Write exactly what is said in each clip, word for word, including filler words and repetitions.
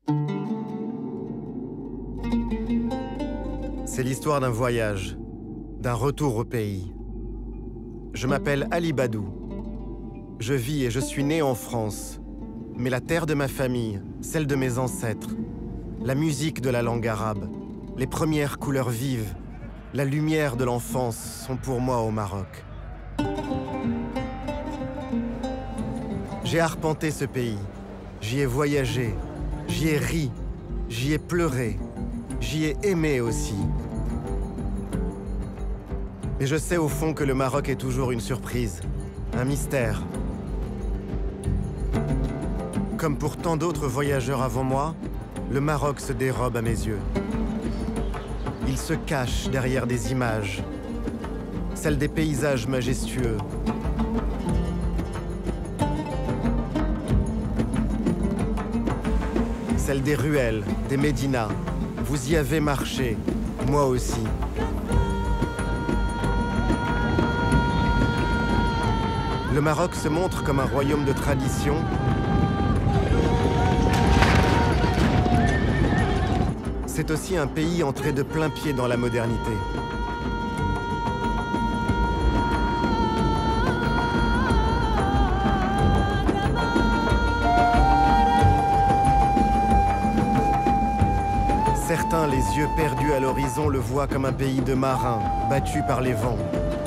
C'est l'histoire d'un voyage, d'un retour au pays. Je m'appelle Ali Badou. Je vis et je suis né en France. Mais la terre de ma famille, celle de mes ancêtres, la musique de la langue arabe, les premières couleurs vives, la lumière de l'enfance sont pour moi au Maroc. J'ai arpenté ce pays, j'y ai voyagé, j'y ai ri, j'y ai pleuré, j'y ai aimé aussi. Mais je sais au fond que le Maroc est toujours une surprise, un mystère. Comme pour tant d'autres voyageurs avant moi, le Maroc se dérobe à mes yeux. Il se cache derrière des images, celles des paysages majestueux. Celles des ruelles, des médinas. Vous y avez marché, moi aussi. Le Maroc se montre comme un royaume de tradition. C'est aussi un pays entré de plein pied dans la modernité. Certains, les yeux perdus à l'horizon, le voient comme un pays de marins, battus par les vents.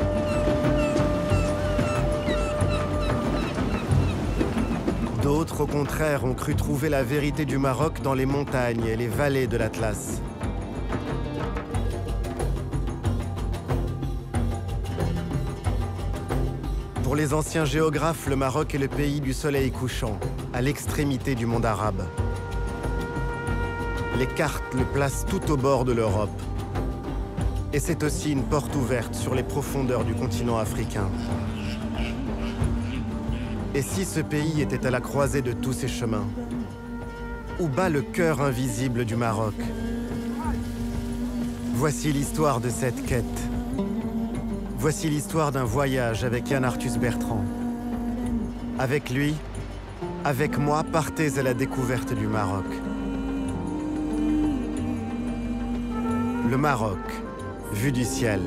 D'autres, au contraire, ont cru trouver la vérité du Maroc dans les montagnes et les vallées de l'Atlas. Pour les anciens géographes, le Maroc est le pays du soleil couchant, à l'extrémité du monde arabe. Les cartes le placent tout au bord de l'Europe. Et c'est aussi une porte ouverte sur les profondeurs du continent africain. Et si ce pays était à la croisée de tous ces chemins? Où bat le cœur invisible du Maroc? Voici l'histoire de cette quête. Voici l'histoire d'un voyage avec Yann Arthus Bertrand. Avec lui, avec moi, partez à la découverte du Maroc. Le Maroc, vu du ciel.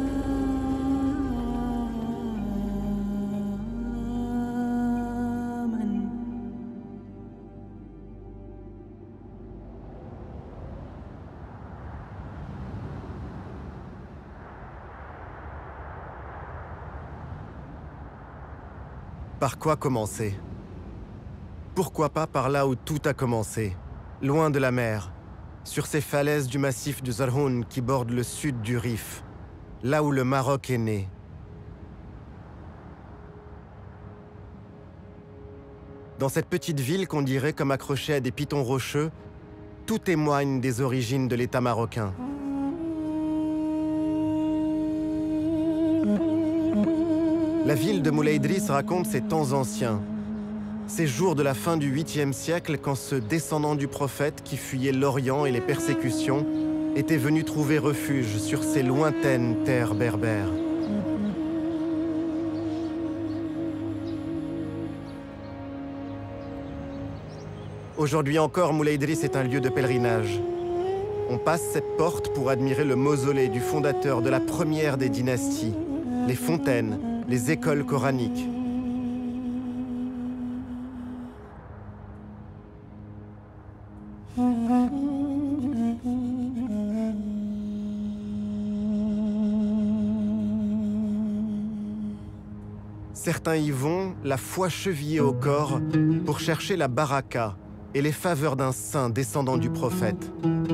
Par quoi commencer? Pourquoi pas par là où tout a commencé, loin de la mer, sur ces falaises du massif du Zarhoun qui bordent le sud du Rif, là où le Maroc est né. Dans cette petite ville qu'on dirait comme accrochée à des pitons rocheux, tout témoigne des origines de l'État marocain. La ville de Moulay Idriss raconte ses temps anciens, ces jours de la fin du huitième siècle quand ce descendant du prophète qui fuyait l'Orient et les persécutions était venu trouver refuge sur ces lointaines terres berbères. Aujourd'hui encore, Moulay Idriss est un lieu de pèlerinage. On passe cette porte pour admirer le mausolée du fondateur de la première des dynasties, les fontaines, les écoles coraniques. Certains y vont, la foi chevillée au corps, pour chercher la baraka et les faveurs d'un saint descendant du prophète.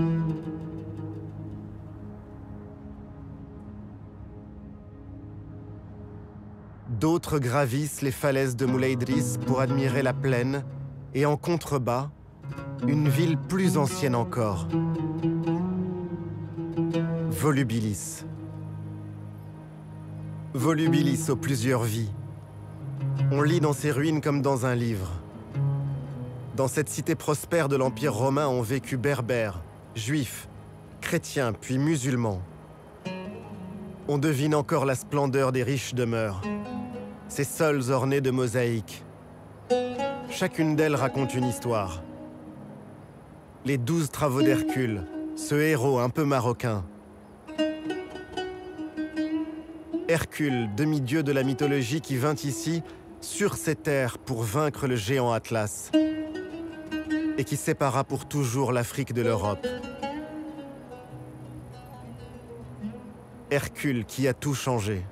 D'autres gravissent les falaises de Moulay Idriss pour admirer la plaine et en contrebas, une ville plus ancienne encore, Volubilis. Volubilis aux plusieurs vies. On lit dans ces ruines comme dans un livre. Dans cette cité prospère de l'Empire romain ont vécu berbères, juifs, chrétiens puis musulmans. On devine encore la splendeur des riches demeures, ces sols ornés de mosaïques. Chacune d'elles raconte une histoire. Les douze travaux d'Hercule, ce héros un peu marocain. Hercule, demi-dieu de la mythologie qui vint ici, sur ces terres, pour vaincre le géant Atlas et qui sépara pour toujours l'Afrique de l'Europe. Hercule qui a tout changé.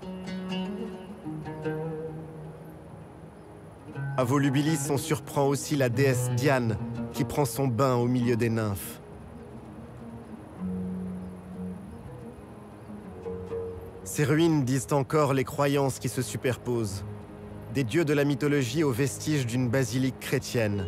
À Volubilis, on surprend aussi la déesse Diane qui prend son bain au milieu des nymphes. Ces ruines disent encore les croyances qui se superposent. Des dieux de la mythologie aux vestiges d'une basilique chrétienne.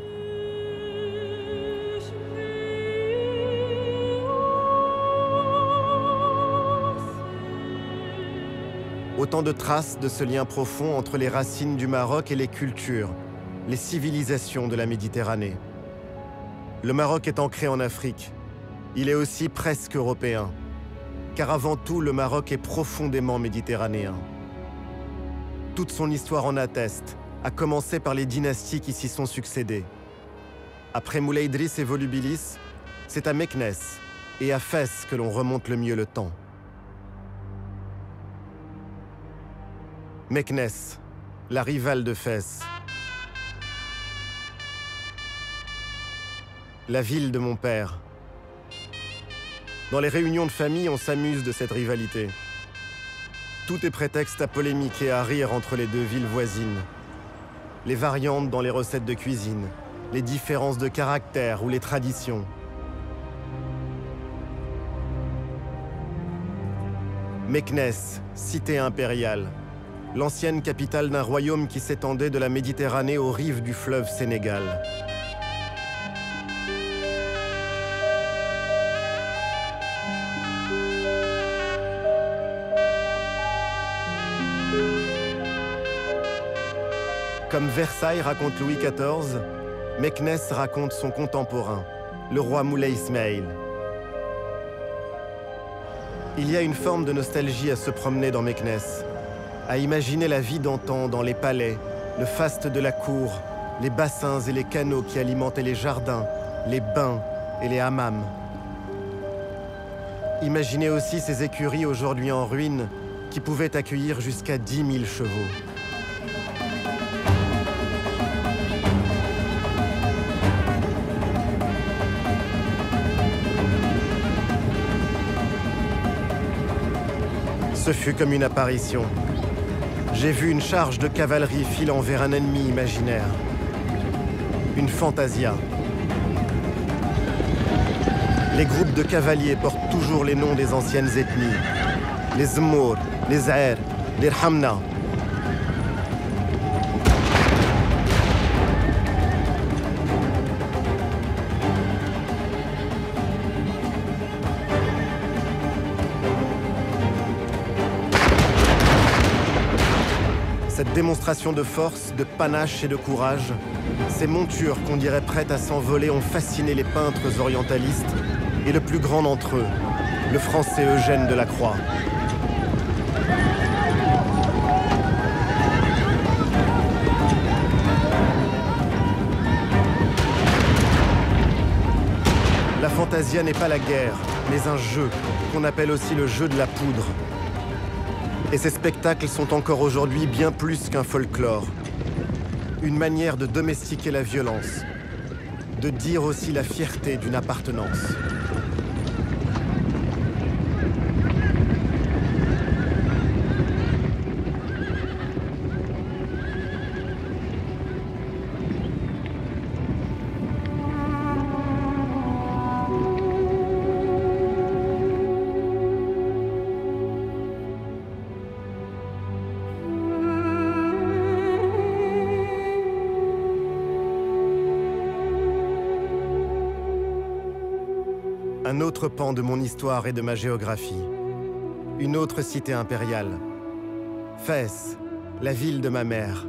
Autant de traces de ce lien profond entre les racines du Maroc et les cultures, les civilisations de la Méditerranée. Le Maroc est ancré en Afrique. Il est aussi presque européen. Car avant tout, le Maroc est profondément méditerranéen. Toute son histoire en atteste, à commencer par les dynasties qui s'y sont succédées. Après Moulay Idriss et Volubilis, c'est à Meknès et à Fès que l'on remonte le mieux le temps. Meknès, la rivale de Fès. La ville de mon père. Dans les réunions de famille, on s'amuse de cette rivalité. Tout est prétexte à polémique et à rire entre les deux villes voisines. Les variantes dans les recettes de cuisine, les différences de caractère ou les traditions. Meknès, cité impériale, l'ancienne capitale d'un royaume qui s'étendait de la Méditerranée aux rives du fleuve Sénégal. Comme Versailles raconte Louis quatorze, Meknès raconte son contemporain, le roi Moulay Ismail. Il y a une forme de nostalgie à se promener dans Meknès, à imaginer la vie d'antan dans les palais, le faste de la cour, les bassins et les canaux qui alimentaient les jardins, les bains et les hammams. Imaginez aussi ces écuries aujourd'hui en ruine qui pouvaient accueillir jusqu'à dix mille chevaux. Ce fut comme une apparition. J'ai vu une charge de cavalerie filant vers un ennemi imaginaire. Une fantasia. Les groupes de cavaliers portent toujours les noms des anciennes ethnies. Les Zmour, les Aer, les Rhamna. Cette démonstration de force, de panache et de courage, ces montures qu'on dirait prêtes à s'envoler ont fasciné les peintres orientalistes et le plus grand d'entre eux, le français Eugène Delacroix. La fantasia n'est pas la guerre, mais un jeu, qu'on appelle aussi le jeu de la poudre. Et ces spectacles sont encore aujourd'hui bien plus qu'un folklore. Une manière de domestiquer la violence, de dire aussi la fierté d'une appartenance. Un autre pan de mon histoire et de ma géographie. Une autre cité impériale. Fès, la ville de ma mère.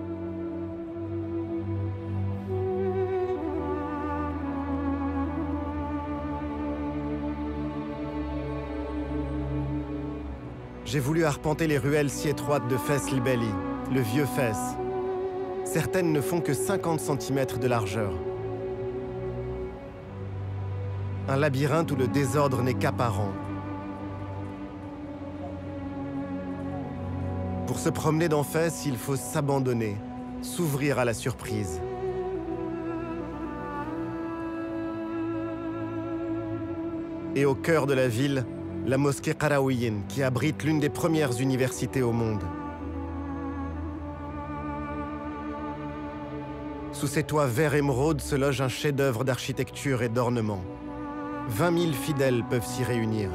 J'ai voulu arpenter les ruelles si étroites de Fès el Belli, le vieux Fès. Certaines ne font que cinquante centimètres de largeur. Un labyrinthe où le désordre n'est qu'apparent. Pour se promener dans Fès, il faut s'abandonner, s'ouvrir à la surprise. Et au cœur de la ville, la mosquée Qarawiyyin, qui abrite l'une des premières universités au monde. Sous ses toits vert émeraude se loge un chef-d'œuvre d'architecture et d'ornement. vingt mille fidèles peuvent s'y réunir.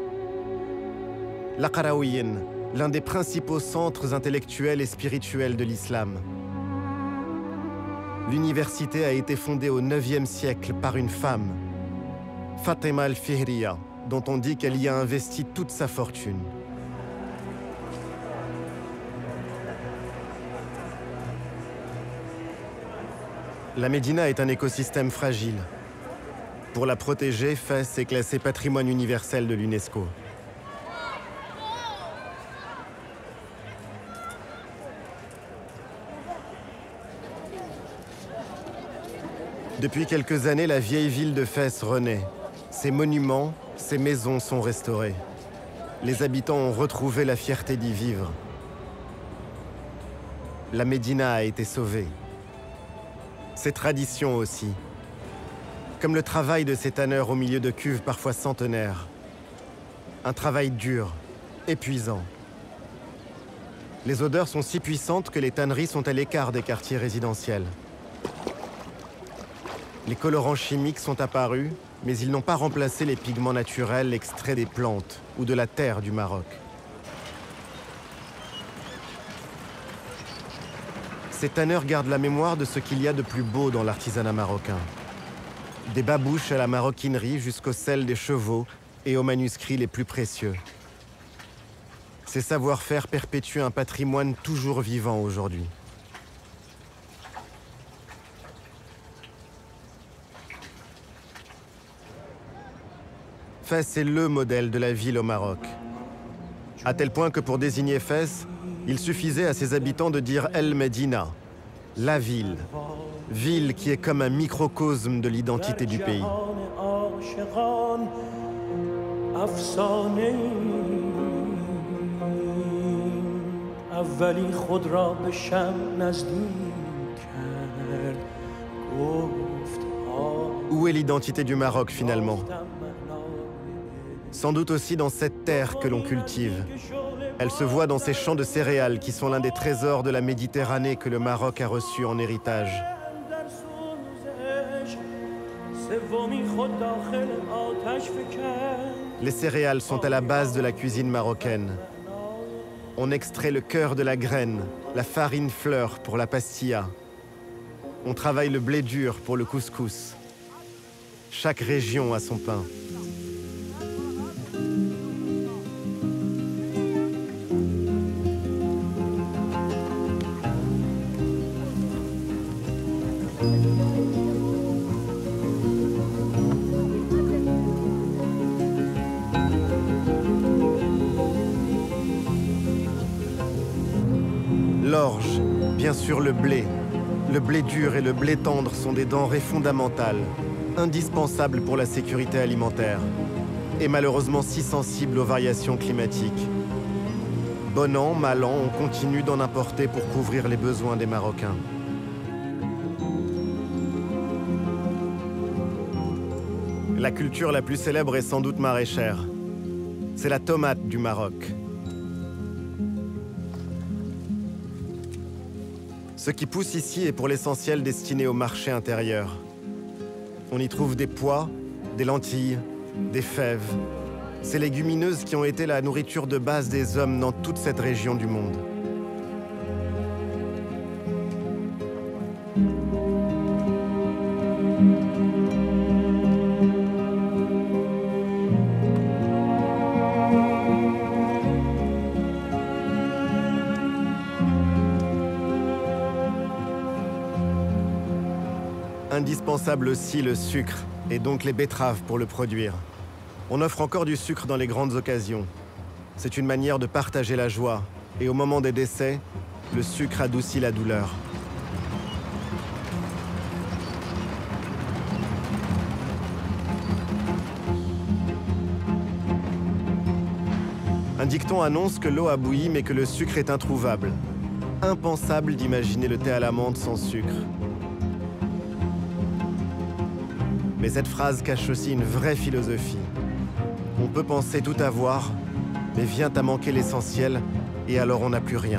La Qarawiyyin, l'un des principaux centres intellectuels et spirituels de l'islam. L'université a été fondée au neuvième siècle par une femme, Fatima al-Fihriya, dont on dit qu'elle y a investi toute sa fortune. La Médina est un écosystème fragile. Pour la protéger, Fès est classé patrimoine universel de l'UNESCO. Depuis quelques années, la vieille ville de Fès renaît. Ses monuments, ses maisons sont restaurées. Les habitants ont retrouvé la fierté d'y vivre. La Médina a été sauvée. Ses traditions aussi. Comme le travail de ces tanneurs au milieu de cuves parfois centenaires. Un travail dur, épuisant. Les odeurs sont si puissantes que les tanneries sont à l'écart des quartiers résidentiels. Les colorants chimiques sont apparus, mais ils n'ont pas remplacé les pigments naturels extraits des plantes ou de la terre du Maroc. Ces tanneurs gardent la mémoire de ce qu'il y a de plus beau dans l'artisanat marocain. Des babouches à la maroquinerie jusqu'aux selles des chevaux et aux manuscrits les plus précieux. Ces savoir-faire perpétuent un patrimoine toujours vivant aujourd'hui. Fès est le modèle de la ville au Maroc. À tel point que pour désigner Fès, il suffisait à ses habitants de dire El Medina, la ville. Ville qui est comme un microcosme de l'identité du pays. Où est l'identité du Maroc finalement ? Sans doute aussi dans cette terre que l'on cultive. Elle se voit dans ces champs de céréales qui sont l'un des trésors de la Méditerranée que le Maroc a reçu en héritage. Les céréales sont à la base de la cuisine marocaine. On extrait le cœur de la graine, la farine fleur pour la pastilla. On travaille le blé dur pour le couscous. Chaque région a son pain. L'orge, bien sûr le blé. Le blé dur et le blé tendre sont des denrées fondamentales, indispensables pour la sécurité alimentaire, et malheureusement si sensibles aux variations climatiques. Bon an, mal an, on continue d'en importer pour couvrir les besoins des Marocains. La culture la plus célèbre est sans doute maraîchère. C'est la tomate du Maroc. Ce qui pousse ici est pour l'essentiel destiné au marché intérieur. On y trouve des pois, des lentilles, des fèves. Ces légumineuses qui ont été la nourriture de base des hommes dans toute cette région du monde. Indispensable aussi le sucre, et donc les betteraves pour le produire. On offre encore du sucre dans les grandes occasions. C'est une manière de partager la joie, et au moment des décès, le sucre adoucit la douleur. Un dicton annonce que l'eau a bouilli mais que le sucre est introuvable. Impensable d'imaginer le thé à la menthe sans sucre. Mais cette phrase cache aussi une vraie philosophie. On peut penser tout avoir, mais vient à manquer l'essentiel, et alors on n'a plus rien.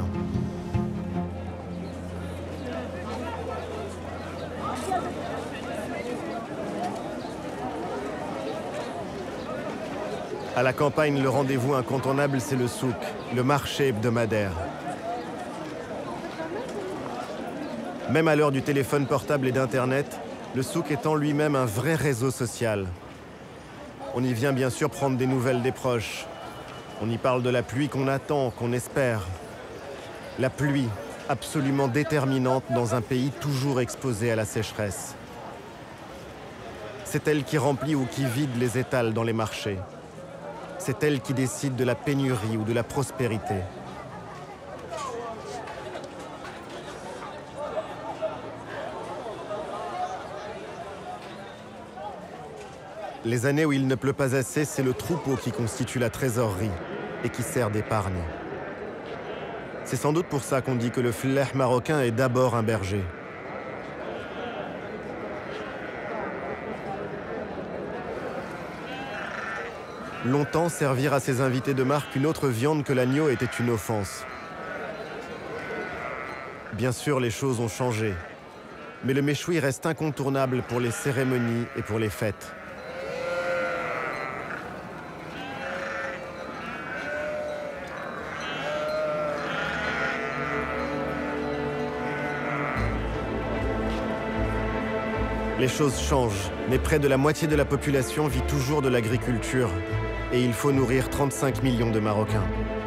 À la campagne, le rendez-vous incontournable, c'est le souk, le marché hebdomadaire. Même à l'heure du téléphone portable et d'Internet, le souk est en lui-même un vrai réseau social. On y vient bien sûr prendre des nouvelles des proches. On y parle de la pluie qu'on attend, qu'on espère. La pluie, absolument déterminante dans un pays toujours exposé à la sécheresse. C'est elle qui remplit ou qui vide les étals dans les marchés. C'est elle qui décide de la pénurie ou de la prospérité. Les années où il ne pleut pas assez, c'est le troupeau qui constitue la trésorerie et qui sert d'épargne. C'est sans doute pour ça qu'on dit que le fleh marocain est d'abord un berger. Longtemps, servir à ses invités de marque une autre viande que l'agneau était une offense. Bien sûr, les choses ont changé, mais le méchoui reste incontournable pour les cérémonies et pour les fêtes. Les choses changent, mais près de la moitié de la population vit toujours de l'agriculture. Et il faut nourrir trente-cinq millions de Marocains.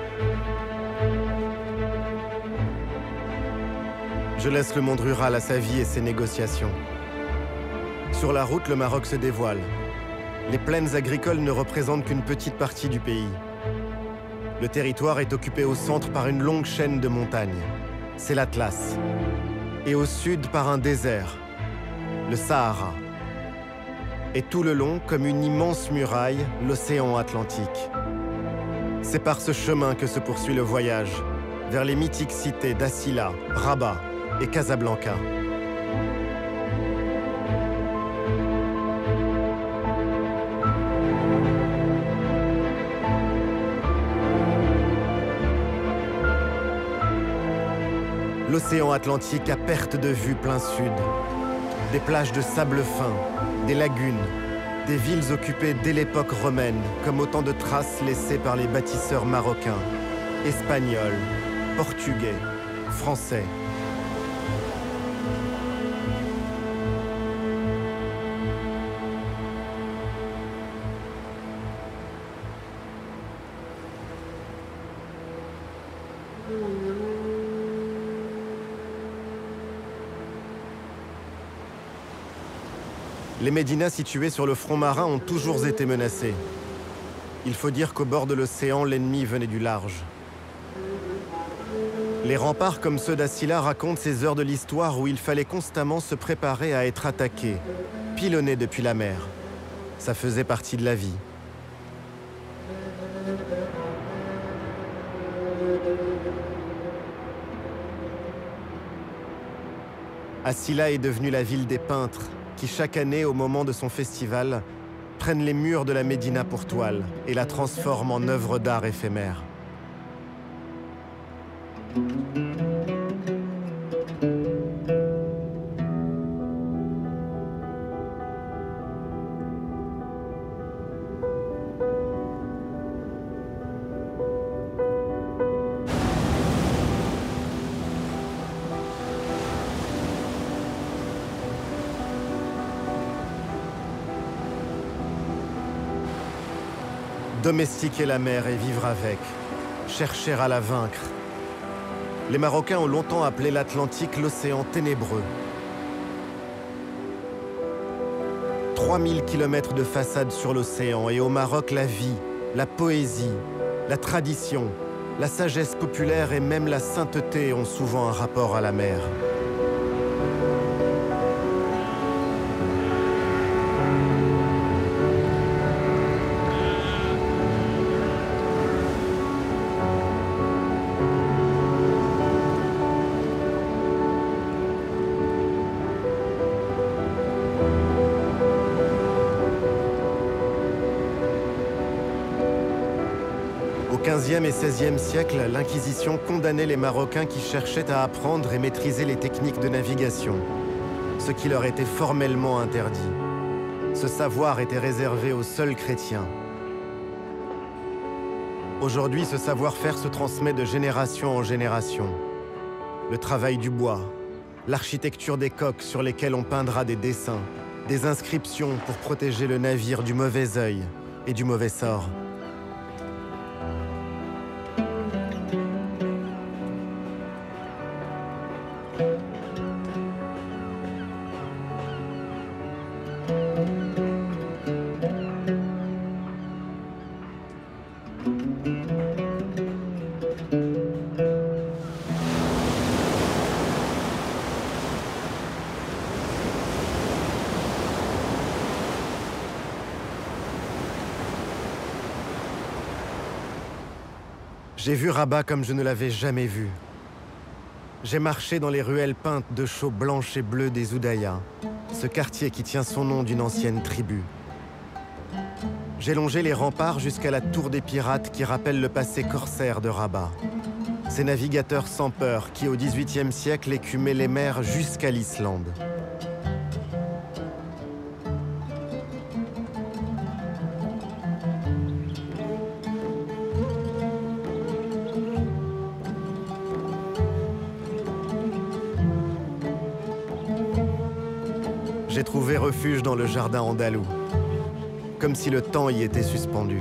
Je laisse le monde rural à sa vie et ses négociations. Sur la route, le Maroc se dévoile. Les plaines agricoles ne représentent qu'une petite partie du pays. Le territoire est occupé au centre par une longue chaîne de montagnes. C'est l'Atlas. Et au sud par un désert, le Sahara. Et tout le long, comme une immense muraille, l'océan Atlantique. C'est par ce chemin que se poursuit le voyage, vers les mythiques cités d'Assila, Rabat et Casablanca. L'océan Atlantique à perte de vue plein sud. Des plages de sable fin, des lagunes, des villes occupées dès l'époque romaine, comme autant de traces laissées par les bâtisseurs marocains, espagnols, portugais, français. Les médinas situés sur le front marin ont toujours été menacés. Il faut dire qu'au bord de l'océan, l'ennemi venait du large. Les remparts comme ceux d'Assila racontent ces heures de l'histoire où il fallait constamment se préparer à être attaqué, pilonné depuis la mer. Ça faisait partie de la vie. Assila est devenue la ville des peintres, qui chaque année, au moment de son festival, prennent les murs de la Médina pour toile et la transforment en œuvre d'art éphémère. Domestiquer la mer et vivre avec, chercher à la vaincre. Les Marocains ont longtemps appelé l'Atlantique l'océan ténébreux. trois mille kilomètres de façade sur l'océan et au Maroc la vie, la poésie, la tradition, la sagesse populaire et même la sainteté ont souvent un rapport à la mer. quinzième et seizième siècle, l'Inquisition condamnait les Marocains qui cherchaient à apprendre et maîtriser les techniques de navigation, ce qui leur était formellement interdit. Ce savoir était réservé aux seuls chrétiens. Aujourd'hui, ce savoir-faire se transmet de génération en génération. Le travail du bois, l'architecture des coques sur lesquelles on peindra des dessins, des inscriptions pour protéger le navire du mauvais œil et du mauvais sort. J'ai vu Rabat comme je ne l'avais jamais vu. J'ai marché dans les ruelles peintes de chaux blanches et bleues des Oudayas, ce quartier qui tient son nom d'une ancienne tribu. J'ai longé les remparts jusqu'à la tour des pirates qui rappelle le passé corsaire de Rabat. Ces navigateurs sans peur qui, au dix-huitième siècle, écumaient les mers jusqu'à l'Islande. J'ai trouvé refuge dans le jardin andalou, comme si le temps y était suspendu.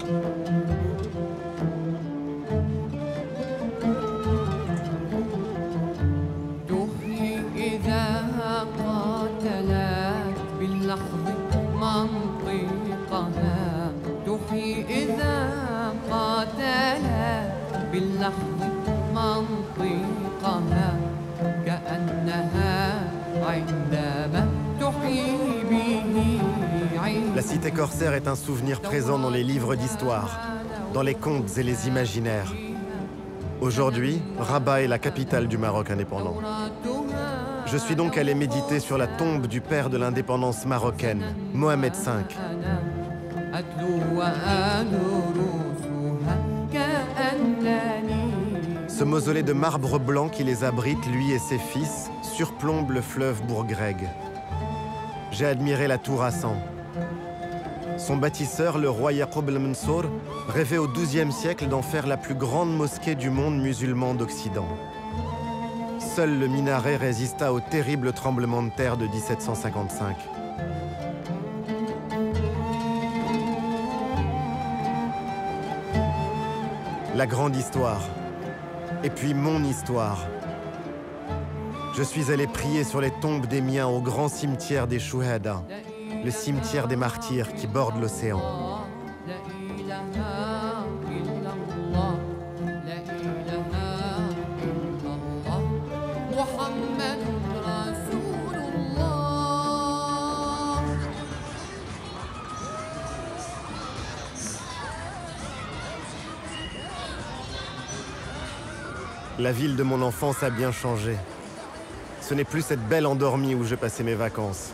La cité corsaire est un souvenir présent dans les livres d'histoire, dans les contes et les imaginaires. Aujourd'hui, Rabat est la capitale du Maroc indépendant. Je suis donc allé méditer sur la tombe du père de l'indépendance marocaine, Mohamed cinq. Ce mausolée de marbre blanc qui les abrite, lui et ses fils, surplombe le fleuve Bourgreg. J'ai admiré la tour Hassan. Son bâtisseur, le roi Yaqub el-Mansour, rêvait au douzième siècle d'en faire la plus grande mosquée du monde musulman d'Occident. Seul le minaret résista au terrible tremblement de terre de mille sept cent cinquante-cinq. La grande histoire. Et puis mon histoire. Je suis allé prier sur les tombes des miens au grand cimetière des Chouhada, le cimetière des martyrs qui borde l'océan. La ville de mon enfance a bien changé. Ce n'est plus cette belle endormie où je passais mes vacances.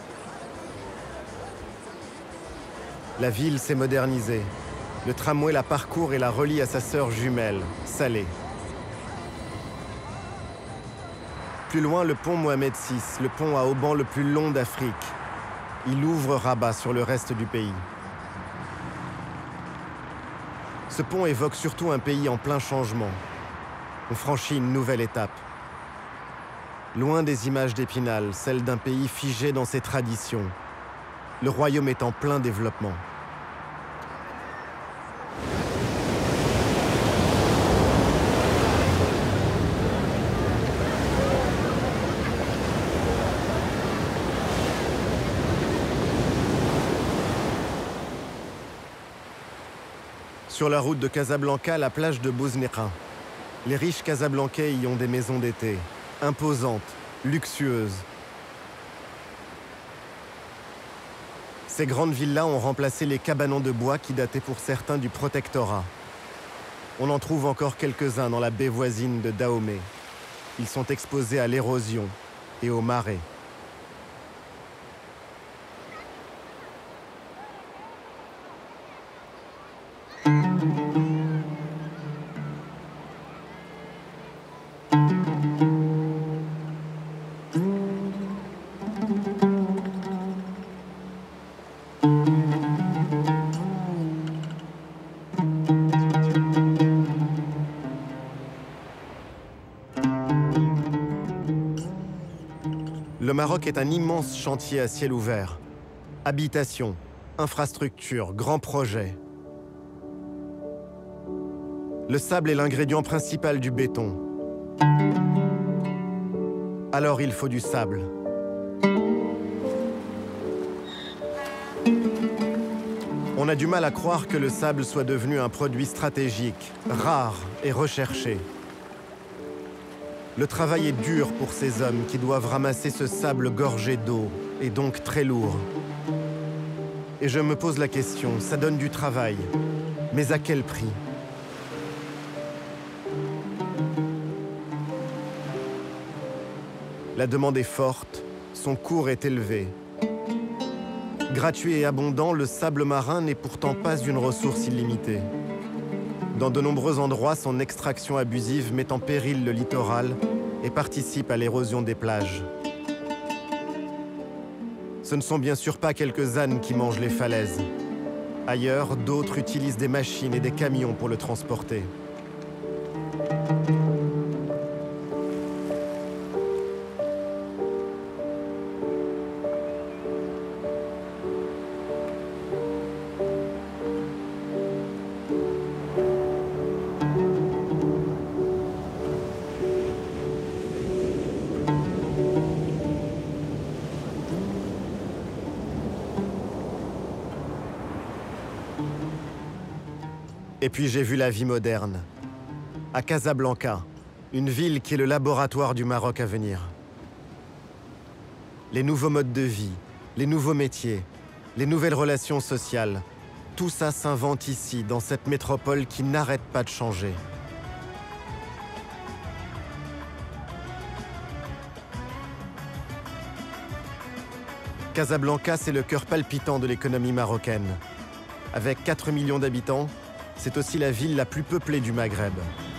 La ville s'est modernisée. Le tramway la parcourt et la relie à sa sœur jumelle, Salé. Plus loin, le pont Mohamed six, le pont à haubans le plus long d'Afrique. Il ouvre Rabat sur le reste du pays. Ce pont évoque surtout un pays en plein changement. On franchit une nouvelle étape. Loin des images d'Épinal, celle d'un pays figé dans ses traditions. Le royaume est en plein développement. Sur la route de Casablanca, la plage de Bouzneqa. Les riches Casablancais y ont des maisons d'été, imposantes, luxueuses. Ces grandes villas ont remplacé les cabanons de bois qui dataient pour certains du protectorat. On en trouve encore quelques-uns dans la baie voisine de Dahomey. Ils sont exposés à l'érosion et aux marées. Le Maroc est un immense chantier à ciel ouvert. Habitation, infrastructures, grands projets. Le sable est l'ingrédient principal du béton. Alors il faut du sable. On a du mal à croire que le sable soit devenu un produit stratégique, rare et recherché. Le travail est dur pour ces hommes qui doivent ramasser ce sable gorgé d'eau, et donc très lourd. Et je me pose la question, ça donne du travail, mais à quel prix? La demande est forte, son cours est élevé. Gratuit et abondant, le sable marin n'est pourtant pas une ressource illimitée. Dans de nombreux endroits, son extraction abusive met en péril le littoral et participe à l'érosion des plages. Ce ne sont bien sûr pas quelques ânes qui mangent les falaises. Ailleurs, d'autres utilisent des machines et des camions pour le transporter. Et puis j'ai vu la vie moderne, à Casablanca, une ville qui est le laboratoire du Maroc à venir. Les nouveaux modes de vie, les nouveaux métiers, les nouvelles relations sociales, tout ça s'invente ici, dans cette métropole qui n'arrête pas de changer. Casablanca, c'est le cœur palpitant de l'économie marocaine. Avec quatre millions d'habitants, c'est aussi la ville la plus peuplée du Maghreb.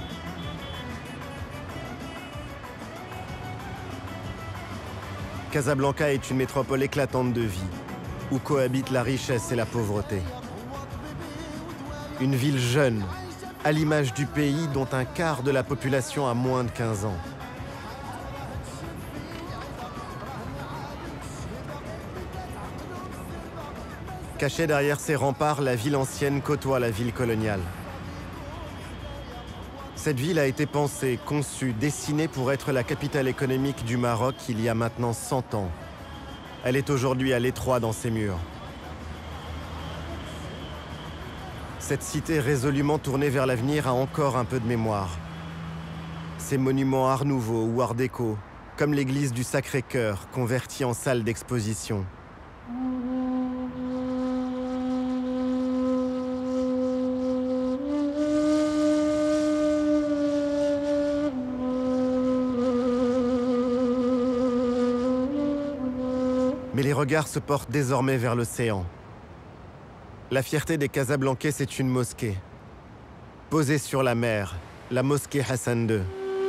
Casablanca est une métropole éclatante de vie, où cohabitent la richesse et la pauvreté. Une ville jeune, à l'image du pays dont un quart de la population a moins de quinze ans. Cachée derrière ses remparts, la ville ancienne côtoie la ville coloniale. Cette ville a été pensée, conçue, dessinée pour être la capitale économique du Maroc il y a maintenant cent ans. Elle est aujourd'hui à l'étroit dans ses murs. Cette cité résolument tournée vers l'avenir a encore un peu de mémoire. Ses monuments art nouveau ou art déco, comme l'église du Sacré-Cœur, convertie en salle d'exposition. Mais les regards se portent désormais vers l'océan. La fierté des Casablancais, c'est une mosquée. Posée sur la mer, la mosquée Hassan deux.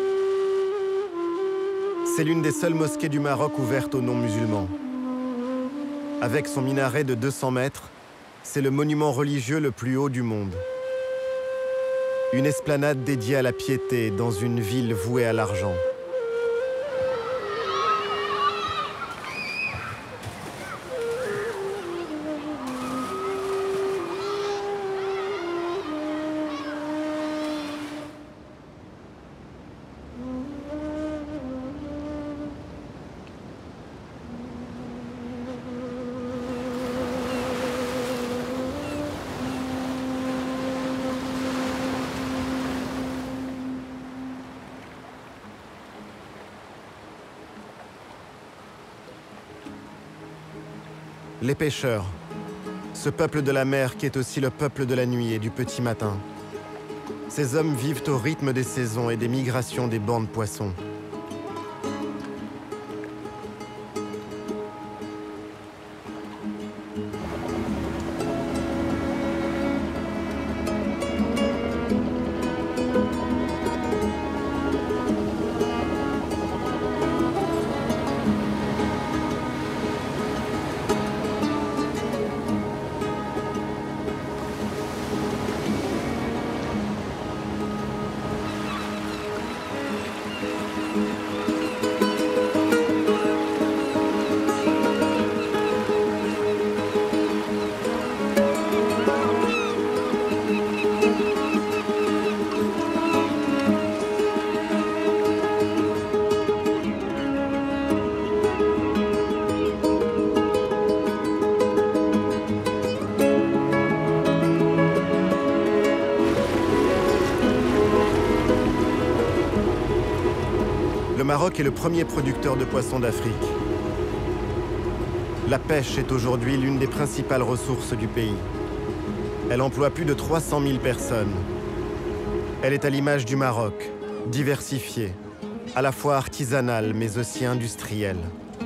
C'est l'une des seules mosquées du Maroc ouvertes aux non-musulmans. Avec son minaret de deux cents mètres, c'est le monument religieux le plus haut du monde. Une esplanade dédiée à la piété dans une ville vouée à l'argent. Les pêcheurs, ce peuple de la mer qui est aussi le peuple de la nuit et du petit matin. Ces hommes vivent au rythme des saisons et des migrations des bancs de poissons. Le Maroc est le premier producteur de poissons d'Afrique. La pêche est aujourd'hui l'une des principales ressources du pays. Elle emploie plus de trois cent mille personnes. Elle est à l'image du Maroc, diversifiée, à la fois artisanale mais aussi industrielle.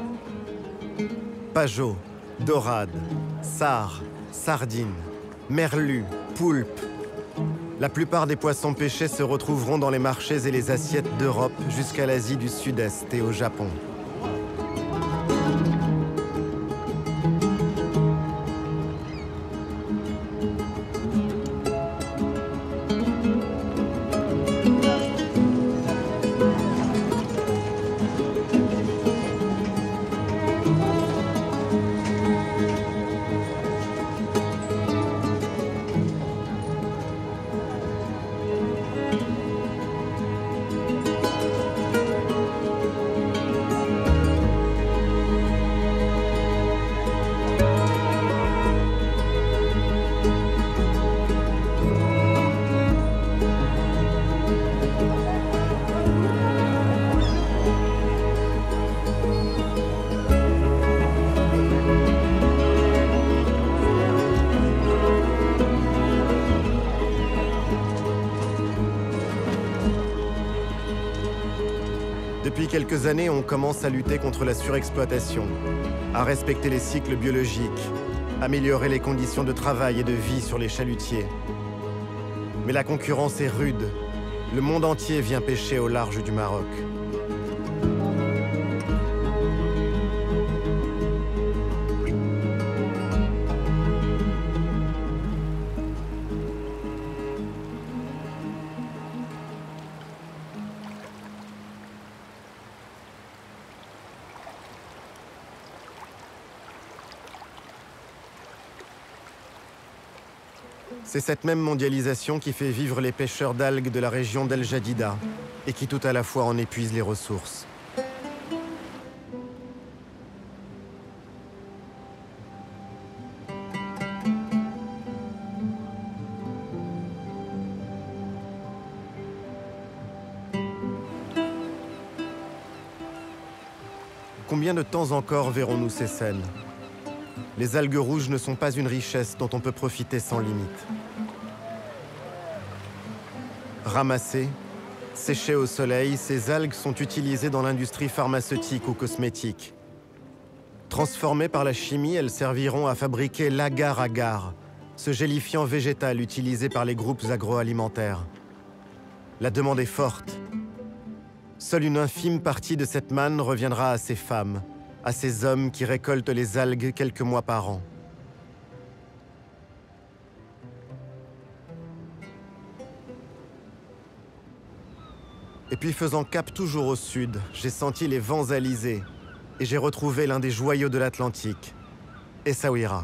Pajot, dorade, sard, sardines, merlus, poulpes. La plupart des poissons pêchés se retrouveront dans les marchés et les assiettes d'Europe jusqu'à l'Asie du Sud-Est et au Japon. Depuis quelques années, on commence à lutter contre la surexploitation, à respecter les cycles biologiques, améliorer les conditions de travail et de vie sur les chalutiers. Mais la concurrence est rude. Le monde entier vient pêcher au large du Maroc. C'est cette même mondialisation qui fait vivre les pêcheurs d'algues de la région d'El Jadida et qui tout à la fois en épuise les ressources. Combien de temps encore verrons-nous ces scènes ? Les algues rouges ne sont pas une richesse dont on peut profiter sans limite. Ramassées, séchées au soleil, ces algues sont utilisées dans l'industrie pharmaceutique ou cosmétique. Transformées par la chimie, elles serviront à fabriquer l'agar-agar, ce gélifiant végétal utilisé par les groupes agroalimentaires. La demande est forte. Seule une infime partie de cette manne reviendra à ces femmes, à ces hommes qui récoltent les algues quelques mois par an. Et puis faisant cap toujours au sud, j'ai senti les vents alizés et j'ai retrouvé l'un des joyaux de l'Atlantique, Essaouira.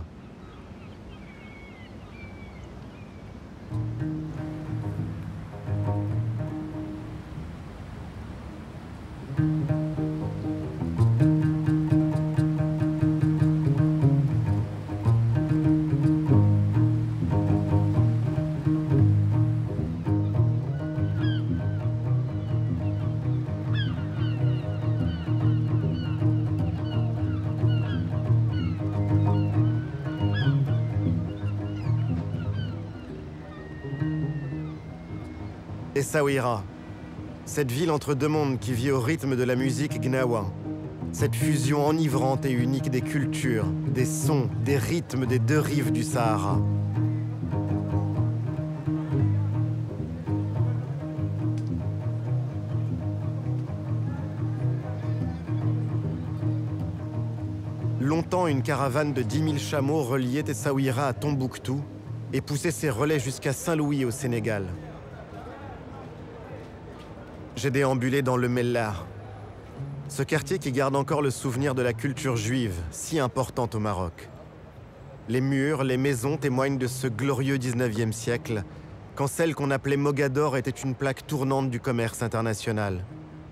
Essaouira, cette ville entre deux mondes qui vit au rythme de la musique gnawa. Cette fusion enivrante et unique des cultures, des sons, des rythmes des deux rives du Sahara. Longtemps, une caravane de dix mille chameaux reliait Essaouira à Tombouctou et poussait ses relais jusqu'à Saint-Louis au Sénégal. J'ai déambulé dans le Mellah, ce quartier qui garde encore le souvenir de la culture juive, si importante au Maroc. Les murs, les maisons témoignent de ce glorieux dix-neuvième siècle, quand celle qu'on appelait Mogador était une plaque tournante du commerce international.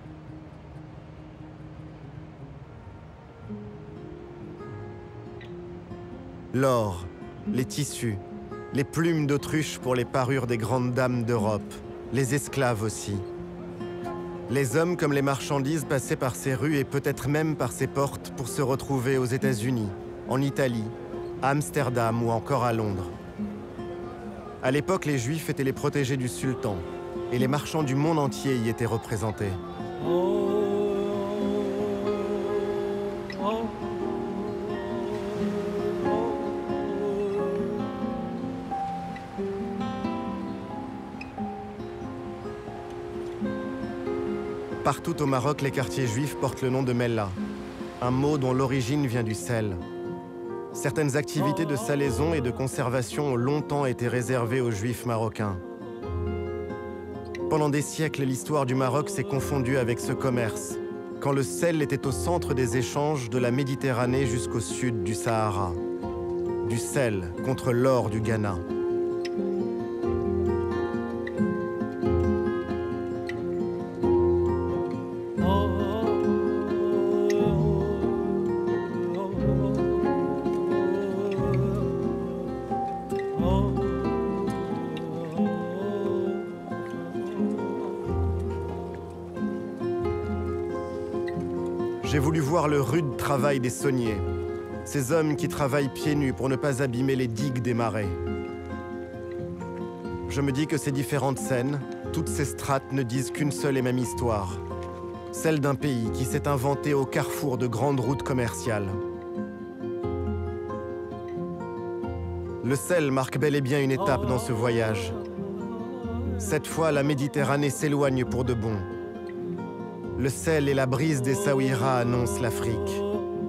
L'or, les tissus, les plumes d'autruche pour les parures des grandes dames d'Europe, les esclaves aussi. Les hommes comme les marchandises passaient par ces rues et peut-être même par ces portes pour se retrouver aux États-Unis, en Italie, à Amsterdam ou encore à Londres. À l'époque, les Juifs étaient les protégés du sultan et les marchands du monde entier y étaient représentés. Partout au Maroc, les quartiers juifs portent le nom de Mellah, un mot dont l'origine vient du sel. Certaines activités de salaison et de conservation ont longtemps été réservées aux Juifs marocains. Pendant des siècles, l'histoire du Maroc s'est confondue avec ce commerce, quand le sel était au centre des échanges de la Méditerranée jusqu'au sud du Sahara. Du sel contre l'or du Ghana. J'ai voulu voir le rude travail des sauniers, ces hommes qui travaillent pieds nus pour ne pas abîmer les digues des marais. Je me dis que ces différentes scènes, toutes ces strates ne disent qu'une seule et même histoire, celle d'un pays qui s'est inventé au carrefour de grandes routes commerciales. Le sel marque bel et bien une étape dans ce voyage. Cette fois, la Méditerranée s'éloigne pour de bon. Le sel et la brise des Saouira annoncent l'Afrique.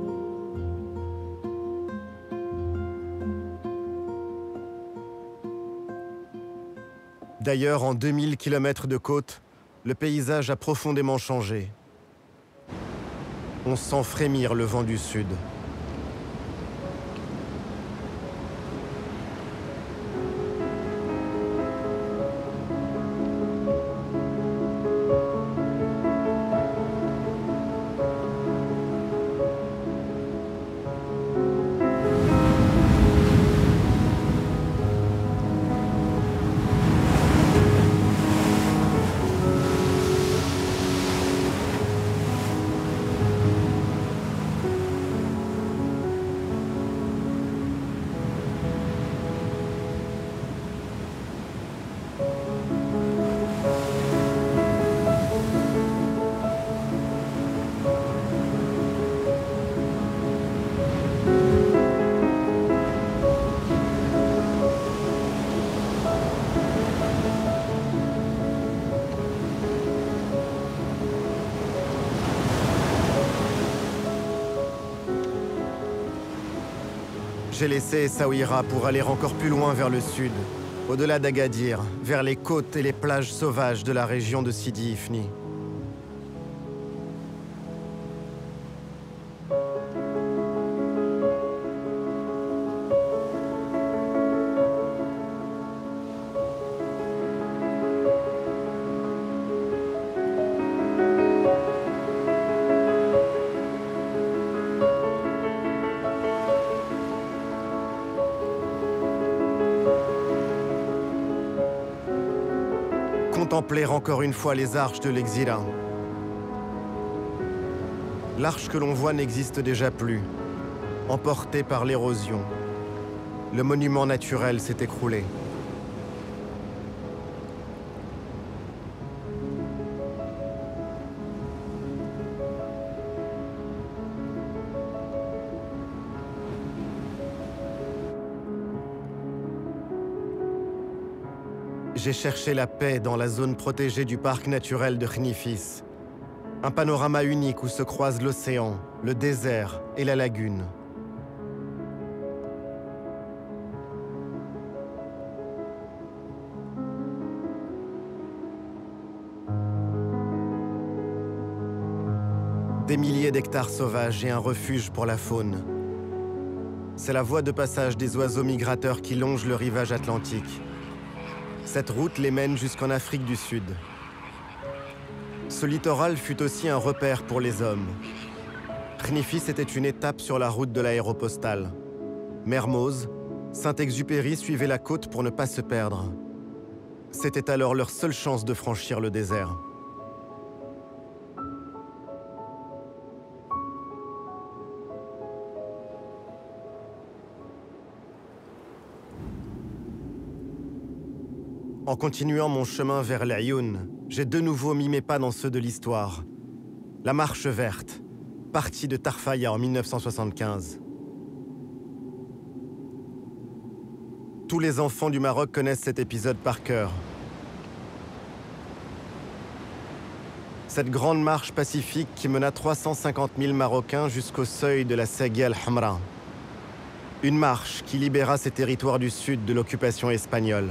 D'ailleurs, en deux mille kilomètres de côte, le paysage a profondément changé. On sent frémir le vent du sud. J'ai laissé Essaouira pour aller encore plus loin vers le sud, au-delà d'Agadir, vers les côtes et les plages sauvages de la région de Sidi Ifni. Contempler encore une fois les arches de l'Exila. L'arche que l'on voit n'existe déjà plus, emportée par l'érosion. Le monument naturel s'est écroulé. J'ai cherché la paix dans la zone protégée du parc naturel de Khnifis. Un panorama unique où se croisent l'océan, le désert et la lagune. Des milliers d'hectares sauvages et un refuge pour la faune. C'est la voie de passage des oiseaux migrateurs qui longent le rivage atlantique. Cette route les mène jusqu'en Afrique du Sud. Ce littoral fut aussi un repère pour les hommes. Khnifis était une étape sur la route de l'aéropostale. Mermoz, Saint-Exupéry suivaient la côte pour ne pas se perdre. C'était alors leur seule chance de franchir le désert. En continuant mon chemin vers l'Aïoun, j'ai de nouveau mis mes pas dans ceux de l'histoire. La Marche verte, partie de Tarfaya en mille neuf cent soixante-quinze. Tous les enfants du Maroc connaissent cet épisode par cœur. Cette grande marche pacifique qui mena trois cent cinquante mille Marocains jusqu'au seuil de la Sagia al-Hamra. Une marche qui libéra ces territoires du sud de l'occupation espagnole.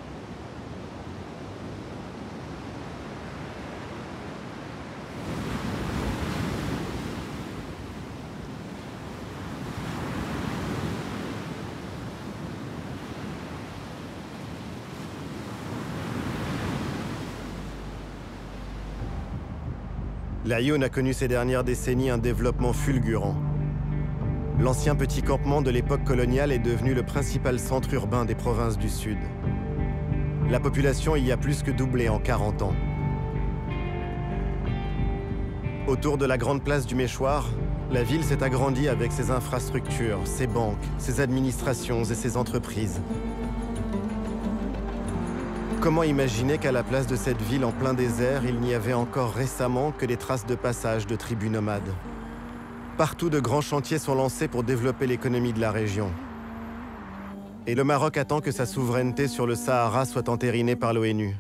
L'Aïoun a connu ces dernières décennies un développement fulgurant. L'ancien petit campement de l'époque coloniale est devenu le principal centre urbain des provinces du Sud. La population y a plus que doublé en quarante ans. Autour de la grande place du Méchoir, la ville s'est agrandie avec ses infrastructures, ses banques, ses administrations et ses entreprises. Comment imaginer qu'à la place de cette ville en plein désert, il n'y avait encore récemment que des traces de passage de tribus nomades? Partout, de grands chantiers sont lancés pour développer l'économie de la région. Et le Maroc attend que sa souveraineté sur le Sahara soit entérinée par l'ONU.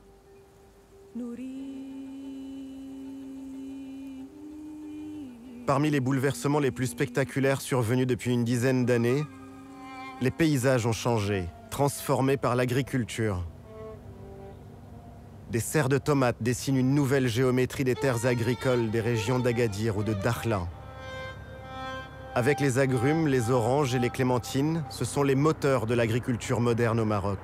Parmi les bouleversements les plus spectaculaires survenus depuis une dizaine d'années, les paysages ont changé, transformés par l'agriculture. Des serres de tomates dessinent une nouvelle géométrie des terres agricoles des régions d'Agadir ou de Dakhla. Avec les agrumes, les oranges et les clémentines, ce sont les moteurs de l'agriculture moderne au Maroc.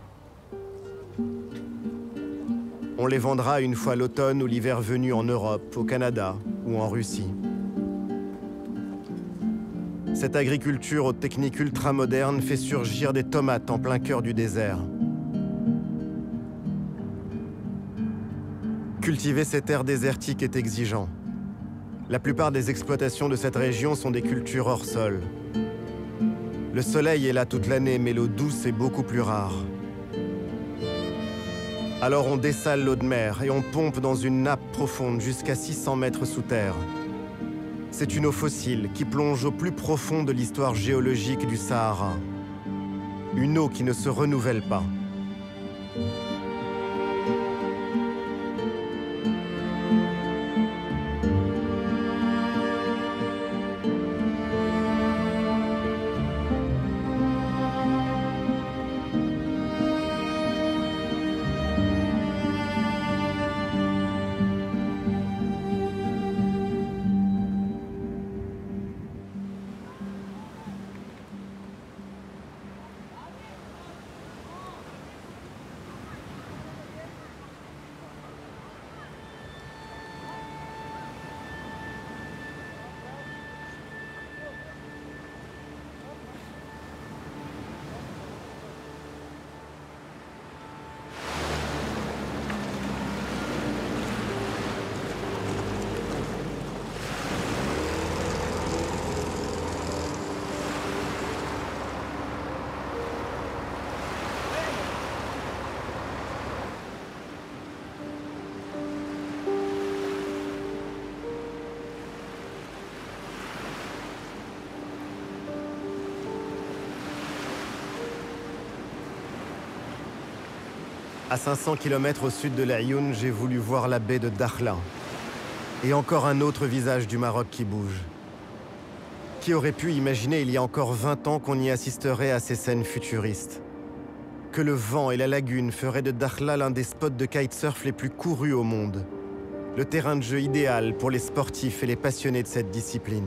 On les vendra une fois l'automne ou l'hiver venu en Europe, au Canada ou en Russie. Cette agriculture aux techniques ultramodernes fait surgir des tomates en plein cœur du désert. Cultiver ces terres désertiques est exigeant. La plupart des exploitations de cette région sont des cultures hors sol. Le soleil est là toute l'année, mais l'eau douce est beaucoup plus rare. Alors on dessale l'eau de mer et on pompe dans une nappe profonde jusqu'à six cents mètres sous terre. C'est une eau fossile qui plonge au plus profond de l'histoire géologique du Sahara. Une eau qui ne se renouvelle pas. À cinq cents kilomètres au sud de l'Aïoun, j'ai voulu voir la baie de Dakhla. Et encore un autre visage du Maroc qui bouge. Qui aurait pu imaginer il y a encore vingt ans qu'on y assisterait à ces scènes futuristes? Que le vent et la lagune feraient de Dakhla l'un des spots de kitesurf les plus courus au monde. Le terrain de jeu idéal pour les sportifs et les passionnés de cette discipline.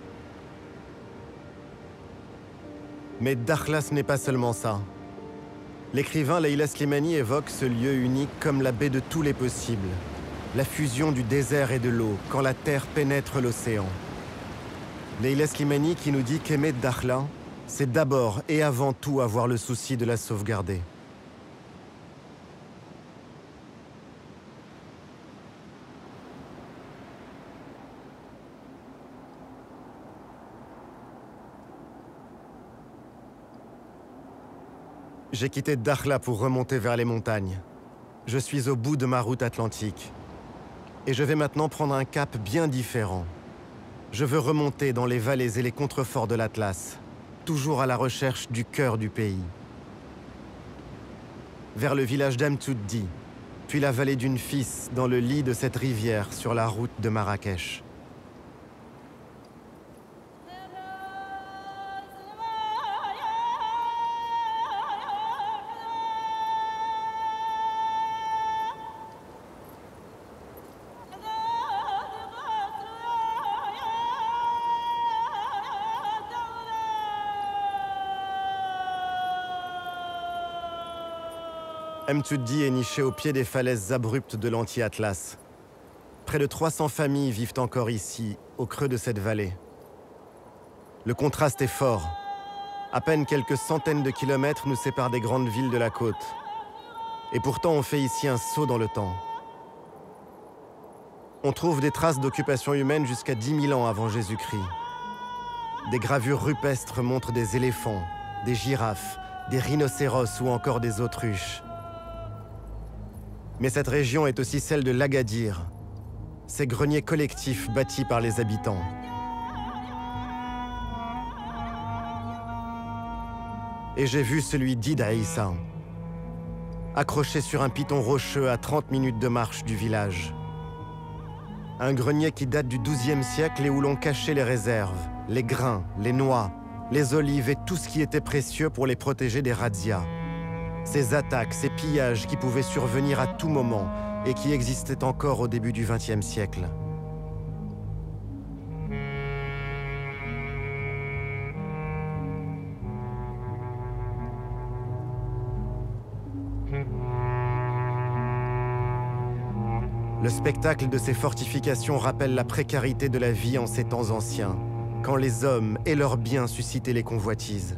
Mais Dakhla, ce n'est pas seulement ça. L'écrivain Leila Slimani évoque ce lieu unique comme la baie de tous les possibles. La fusion du désert et de l'eau, quand la terre pénètre l'océan. Leila Slimani qui nous dit qu'aimer Dakhla, c'est d'abord et avant tout avoir le souci de la sauvegarder. J'ai quitté Dakhla pour remonter vers les montagnes. Je suis au bout de ma route atlantique. Et je vais maintenant prendre un cap bien différent. Je veux remonter dans les vallées et les contreforts de l'Atlas, toujours à la recherche du cœur du pays. Vers le village d'Amtuddi, puis la vallée d'une Fis dans le lit de cette rivière sur la route de Marrakech. Amtuddi est niché au pied des falaises abruptes de l'anti-Atlas. Près de trois cents familles vivent encore ici, au creux de cette vallée. Le contraste est fort. À peine quelques centaines de kilomètres nous séparent des grandes villes de la côte. Et pourtant on fait ici un saut dans le temps. On trouve des traces d'occupation humaine jusqu'à dix mille ans avant Jésus-Christ. Des gravures rupestres montrent des éléphants, des girafes, des rhinocéros ou encore des autruches. Mais cette région est aussi celle de l'Agadir, ces greniers collectifs bâtis par les habitants. Et j'ai vu celui d'Id Aïssa, accroché sur un piton rocheux à trente minutes de marche du village. Un grenier qui date du douzième siècle et où l'on cachait les réserves, les grains, les noix, les olives et tout ce qui était précieux pour les protéger des razzias. Ces attaques, ces pillages qui pouvaient survenir à tout moment et qui existaient encore au début du vingtième siècle. Le spectacle de ces fortifications rappelle la précarité de la vie en ces temps anciens, quand les hommes et leurs biens suscitaient les convoitises.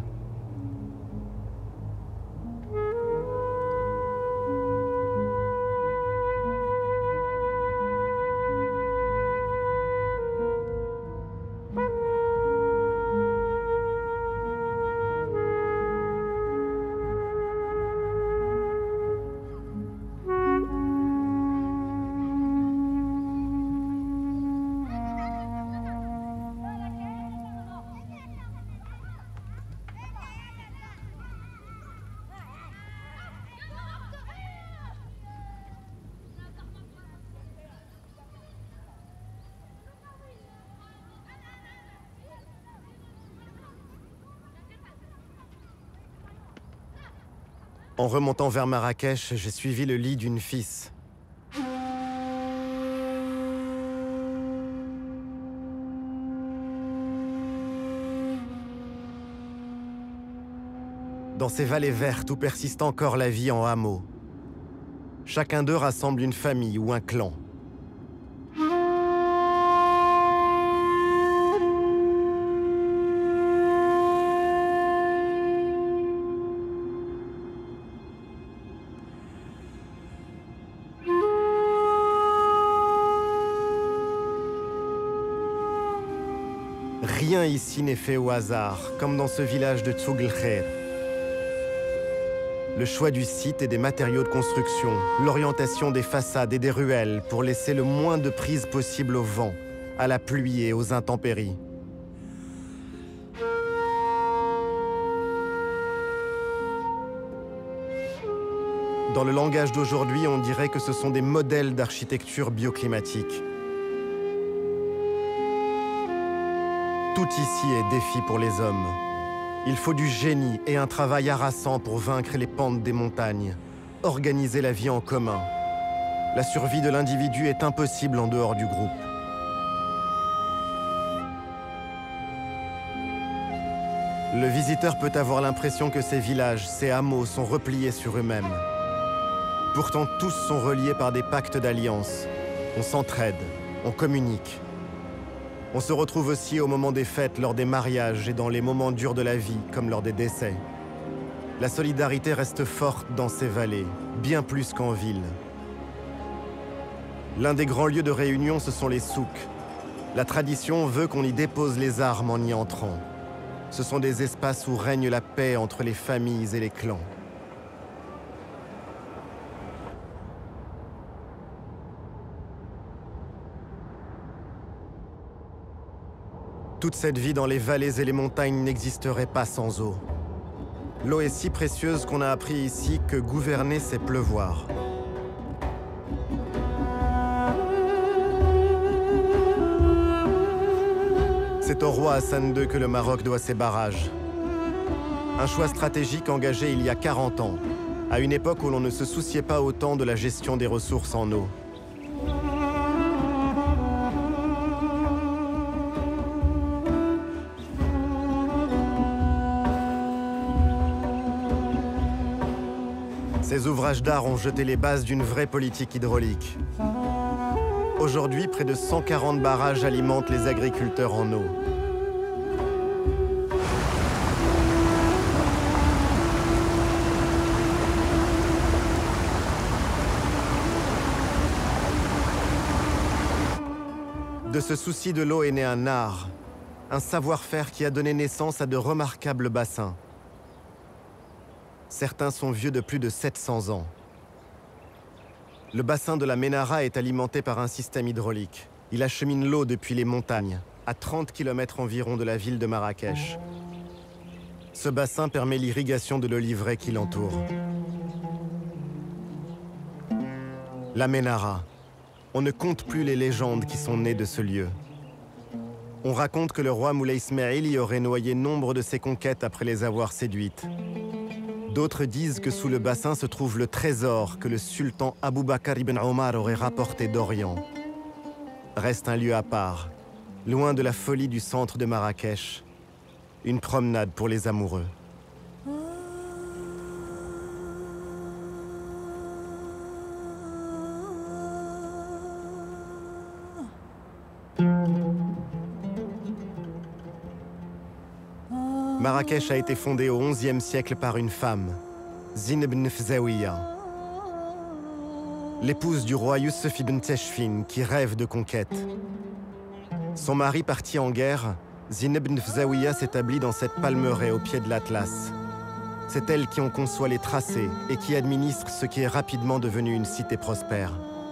En remontant vers Marrakech, j'ai suivi le lit d'une Fis. Dans ces vallées vertes où persiste encore la vie en hameau, chacun d'eux rassemble une famille ou un clan. Rien ici n'est fait au hasard, comme dans ce village de Tsougl Khair. Le choix du site et des matériaux de construction, l'orientation des façades et des ruelles pour laisser le moins de prise possible au vent, à la pluie et aux intempéries. Dans le langage d'aujourd'hui, on dirait que ce sont des modèles d'architecture bioclimatique. Tout ici est défi pour les hommes. Il faut du génie et un travail harassant pour vaincre les pentes des montagnes, organiser la vie en commun. La survie de l'individu est impossible en dehors du groupe. Le visiteur peut avoir l'impression que ces villages, ces hameaux sont repliés sur eux-mêmes. Pourtant, tous sont reliés par des pactes d'alliance. On s'entraide, on communique. On se retrouve aussi au moment des fêtes, lors des mariages et dans les moments durs de la vie, comme lors des décès. La solidarité reste forte dans ces vallées, bien plus qu'en ville. L'un des grands lieux de réunion, ce sont les souks. La tradition veut qu'on y dépose les armes en y entrant. Ce sont des espaces où règne la paix entre les familles et les clans. Toute cette vie dans les vallées et les montagnes n'existerait pas sans eau. L'eau est si précieuse qu'on a appris ici que gouverner, c'est pleuvoir. C'est au roi Hassan deux que le Maroc doit ses barrages. Un choix stratégique engagé il y a quarante ans, à une époque où l'on ne se souciait pas autant de la gestion des ressources en eau. Ces ouvrages d'art ont jeté les bases d'une vraie politique hydraulique. Aujourd'hui, près de cent quarante barrages alimentent les agriculteurs en eau. De ce souci de l'eau est né un art, un savoir-faire qui a donné naissance à de remarquables bassins. Certains sont vieux de plus de sept cents ans. Le bassin de la Ménara est alimenté par un système hydraulique. Il achemine l'eau depuis les montagnes, à trente kilomètres environ de la ville de Marrakech. Ce bassin permet l'irrigation de l'oliveraie qui l'entoure. La Ménara. On ne compte plus les légendes qui sont nées de ce lieu. On raconte que le roi Moulay Ismaïl y aurait noyé nombre de ses conquêtes après les avoir séduites. D'autres disent que sous le bassin se trouve le trésor que le sultan Abou Bakr ibn Omar aurait rapporté d'Orient. Reste un lieu à part, loin de la folie du centre de Marrakech. Une promenade pour les amoureux. Marrakech a été fondée au onzième siècle par une femme, Zine ibn Fzawiya, l'épouse du roi Youssef ibn Teshfin qui rêve de conquête. Son mari parti en guerre, Zine ibn Fzawiya s'établit dans cette palmeraie au pied de l'Atlas. C'est elle qui en conçoit les tracés et qui administre ce qui est rapidement devenu une cité prospère.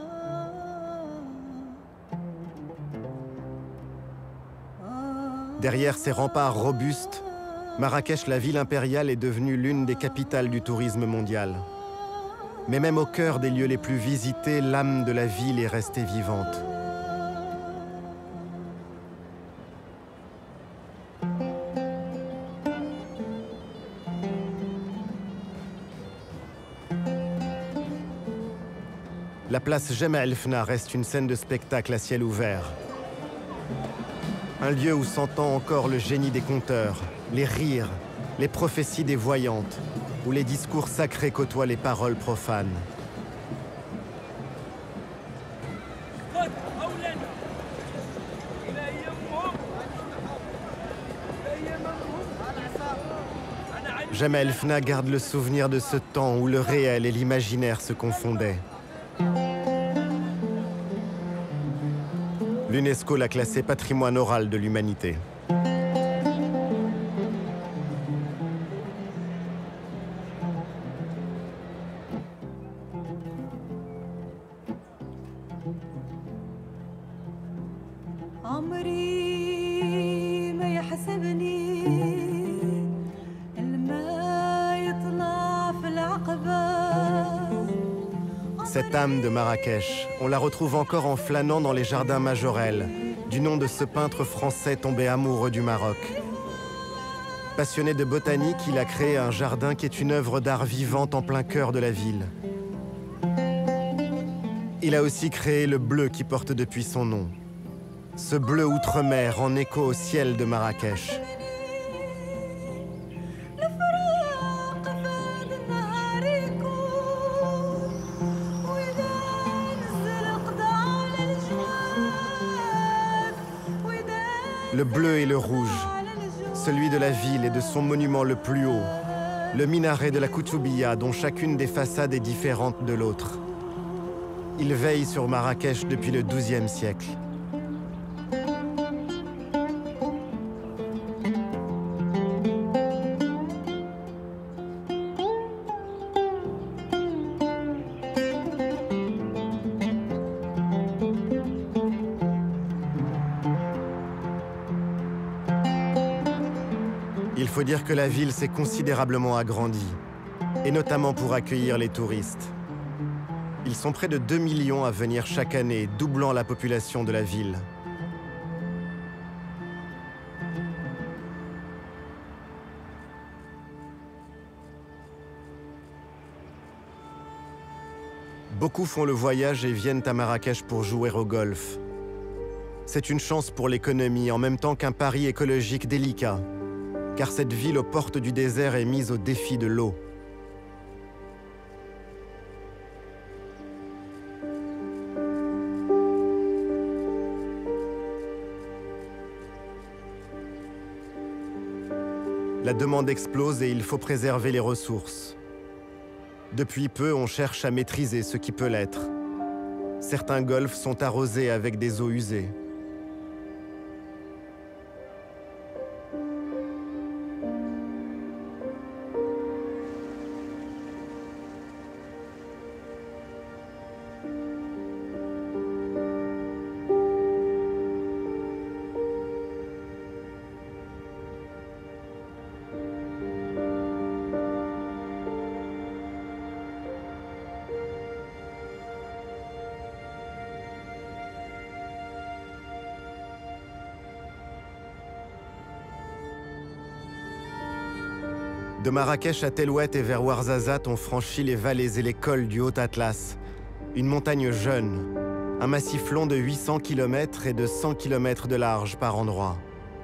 Derrière ces remparts robustes, Marrakech, la ville impériale, est devenue l'une des capitales du tourisme mondial. Mais même au cœur des lieux les plus visités, l'âme de la ville est restée vivante. La place Jemaa el-Fna reste une scène de spectacle à ciel ouvert. Un lieu où s'entend encore le génie des conteurs, les rires, les prophéties des voyantes, où les discours sacrés côtoient les paroles profanes. Jemaa el-Fna garde le souvenir de ce temps où le réel et l'imaginaire se confondaient. L'UNESCO l'a classé patrimoine oral de l'humanité. Cette âme de Marrakech, on la retrouve encore en flânant dans les jardins majorels, du nom de ce peintre français tombé amoureux du Maroc. Passionné de botanique, il a créé un jardin qui est une œuvre d'art vivante en plein cœur de la ville. Il a aussi créé le bleu qui porte depuis son nom. Ce bleu outre-mer en écho au ciel de Marrakech. Le bleu et le rouge, celui de la ville et de son monument le plus haut, le minaret de la Koutoubia dont chacune des façades est différente de l'autre. Il veille sur Marrakech depuis le douzième siècle. faut dire que la ville s'est considérablement agrandie, et notamment pour accueillir les touristes. Ils sont près de deux millions à venir chaque année, doublant la population de la ville. Beaucoup font le voyage et viennent à Marrakech pour jouer au golf. C'est une chance pour l'économie en même temps qu'un pari écologique délicat, car cette ville aux portes du désert est mise au défi de l'eau. La demande explose et il faut préserver les ressources. Depuis peu, on cherche à maîtriser ce qui peut l'être. Certains golfs sont arrosés avec des eaux usées. De Marrakech à Tellouet et vers Ouarzazate, on franchit les vallées et les cols du Haut-Atlas. Une montagne jeune, un massif long de huit cents kilomètres et de cent kilomètres de large par endroits.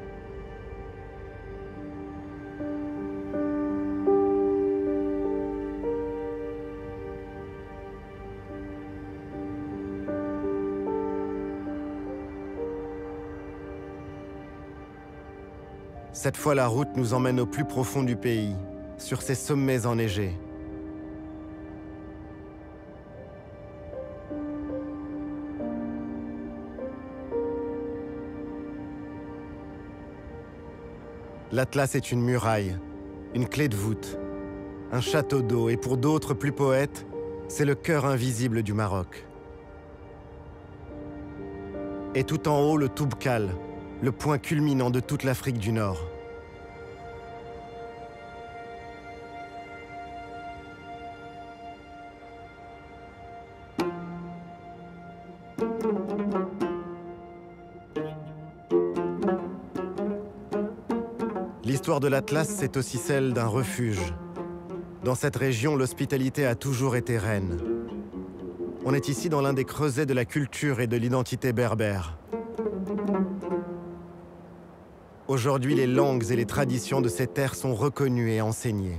Cette fois, la route nous emmène au plus profond du pays, sur ces sommets enneigés. L'Atlas est une muraille, une clé de voûte, un château d'eau et pour d'autres plus poètes, c'est le cœur invisible du Maroc. Et tout en haut, le Toubkal, le point culminant de toute l'Afrique du Nord. L'histoire de l'Atlas, c'est aussi celle d'un refuge. Dans cette région, l'hospitalité a toujours été reine. On est ici dans l'un des creusets de la culture et de l'identité berbère. Aujourd'hui, les langues et les traditions de ces terres sont reconnues et enseignées.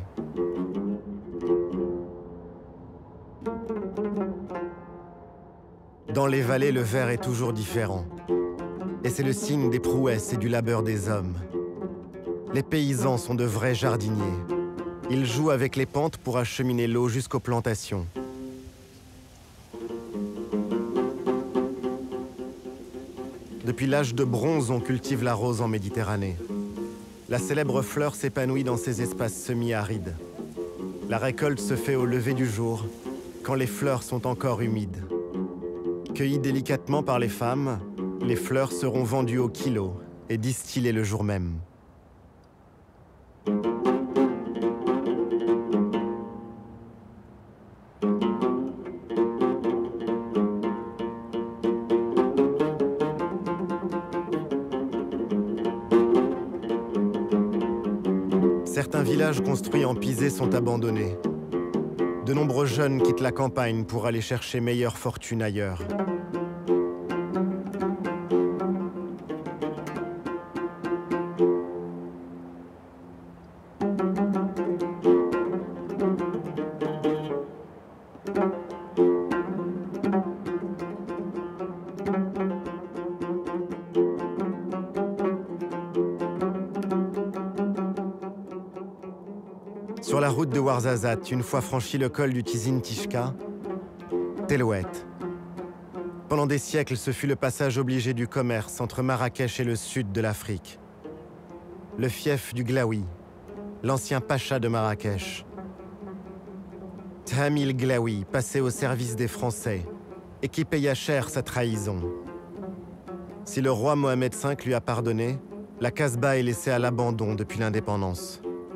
Dans les vallées, le verre est toujours différent. Et c'est le signe des prouesses et du labeur des hommes. Les paysans sont de vrais jardiniers. Ils jouent avec les pentes pour acheminer l'eau jusqu'aux plantations. Depuis l'âge de bronze, on cultive la rose en Méditerranée. La célèbre fleur s'épanouit dans ces espaces semi-arides. La récolte se fait au lever du jour, quand les fleurs sont encore humides. Cueillies délicatement par les femmes, les fleurs seront vendues au kilo et distillées le jour même. Certains villages construits en pisé sont abandonnés. De nombreux jeunes quittent la campagne pour aller chercher meilleure fortune ailleurs. Sur la route de Ouarzazate, une fois franchi le col du Tizi Ntishka, Tellouet. Pendant des siècles, ce fut le passage obligé du commerce entre Marrakech et le sud de l'Afrique. Le fief du Glaoui, l'ancien pacha de Marrakech. Thamil Glaoui, passé au service des Français, et qui paya cher sa trahison. Si le roi Mohamed cinq lui a pardonné, la Casbah est laissée à l'abandon depuis l'indépendance.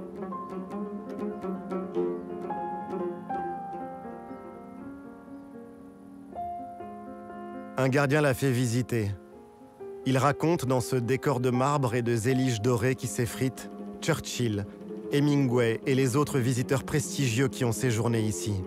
Un gardien l'a fait visiter. Il raconte dans ce décor de marbre et de zélige dorée qui s'effrite Churchill, Hemingway et les autres visiteurs prestigieux qui ont séjourné ici.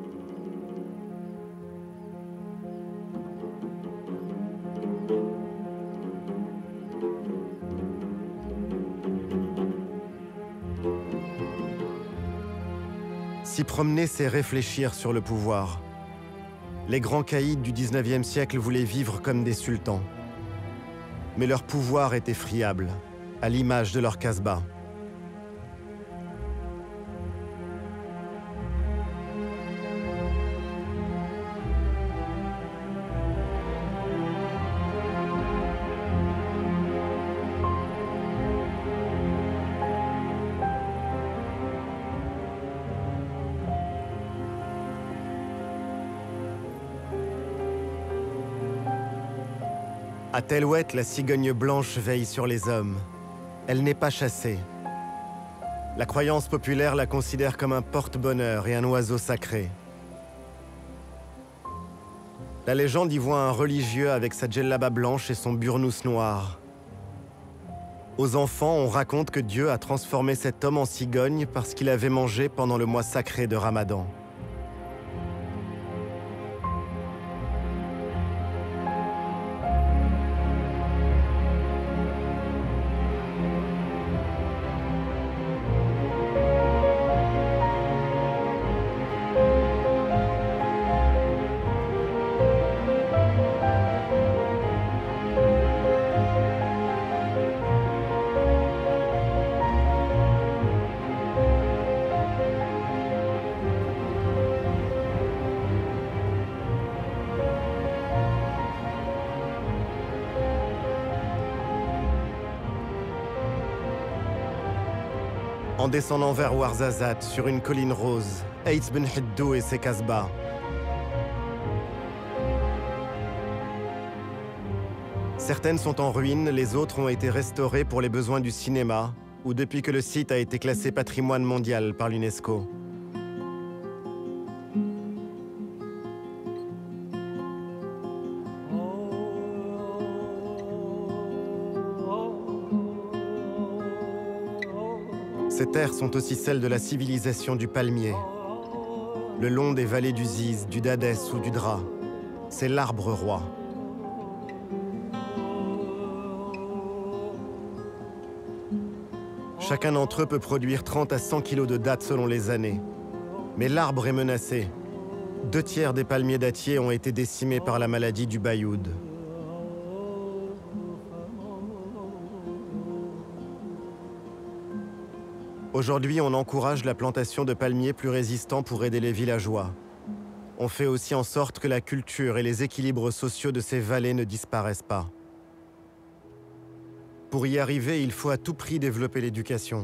S'y promener, c'est réfléchir sur le pouvoir. Les grands caïds du dix-neuvième siècle voulaient vivre comme des sultans. Mais leur pouvoir était friable, à l'image de leur Casbah. À Tellouet, la cigogne blanche veille sur les hommes. Elle n'est pas chassée. La croyance populaire la considère comme un porte-bonheur et un oiseau sacré. La légende y voit un religieux avec sa djellaba blanche et son burnous noir. Aux enfants, on raconte que Dieu a transformé cet homme en cigogne parce qu'il avait mangé pendant le mois sacré de Ramadan. En descendant vers Ouarzazate, sur une colline rose, Eitz Ben Hiddou et ses Casbahs. Certaines sont en ruine, les autres ont été restaurées pour les besoins du cinéma, ou depuis que le site a été classé patrimoine mondial par l'UNESCO. Ces terres sont aussi celles de la civilisation du palmier. Le long des vallées du Ziz, du Dadès ou du Dra, c'est l'arbre roi. Chacun d'entre eux peut produire trente à cent kilos de dattes selon les années. Mais l'arbre est menacé. Deux tiers des palmiers dattiers ont été décimés par la maladie du bayoud. Aujourd'hui, on encourage la plantation de palmiers plus résistants pour aider les villageois. On fait aussi en sorte que la culture et les équilibres sociaux de ces vallées ne disparaissent pas. Pour y arriver, il faut à tout prix développer l'éducation.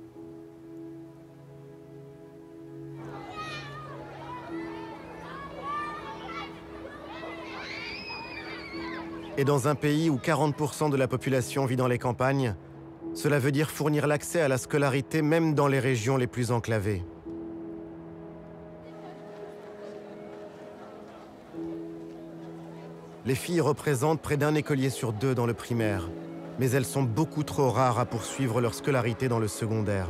Et dans un pays où quarante pour cent de la population vit dans les campagnes, cela veut dire fournir l'accès à la scolarité même dans les régions les plus enclavées. Les filles représentent près d'un écolier sur deux dans le primaire, mais elles sont beaucoup trop rares à poursuivre leur scolarité dans le secondaire.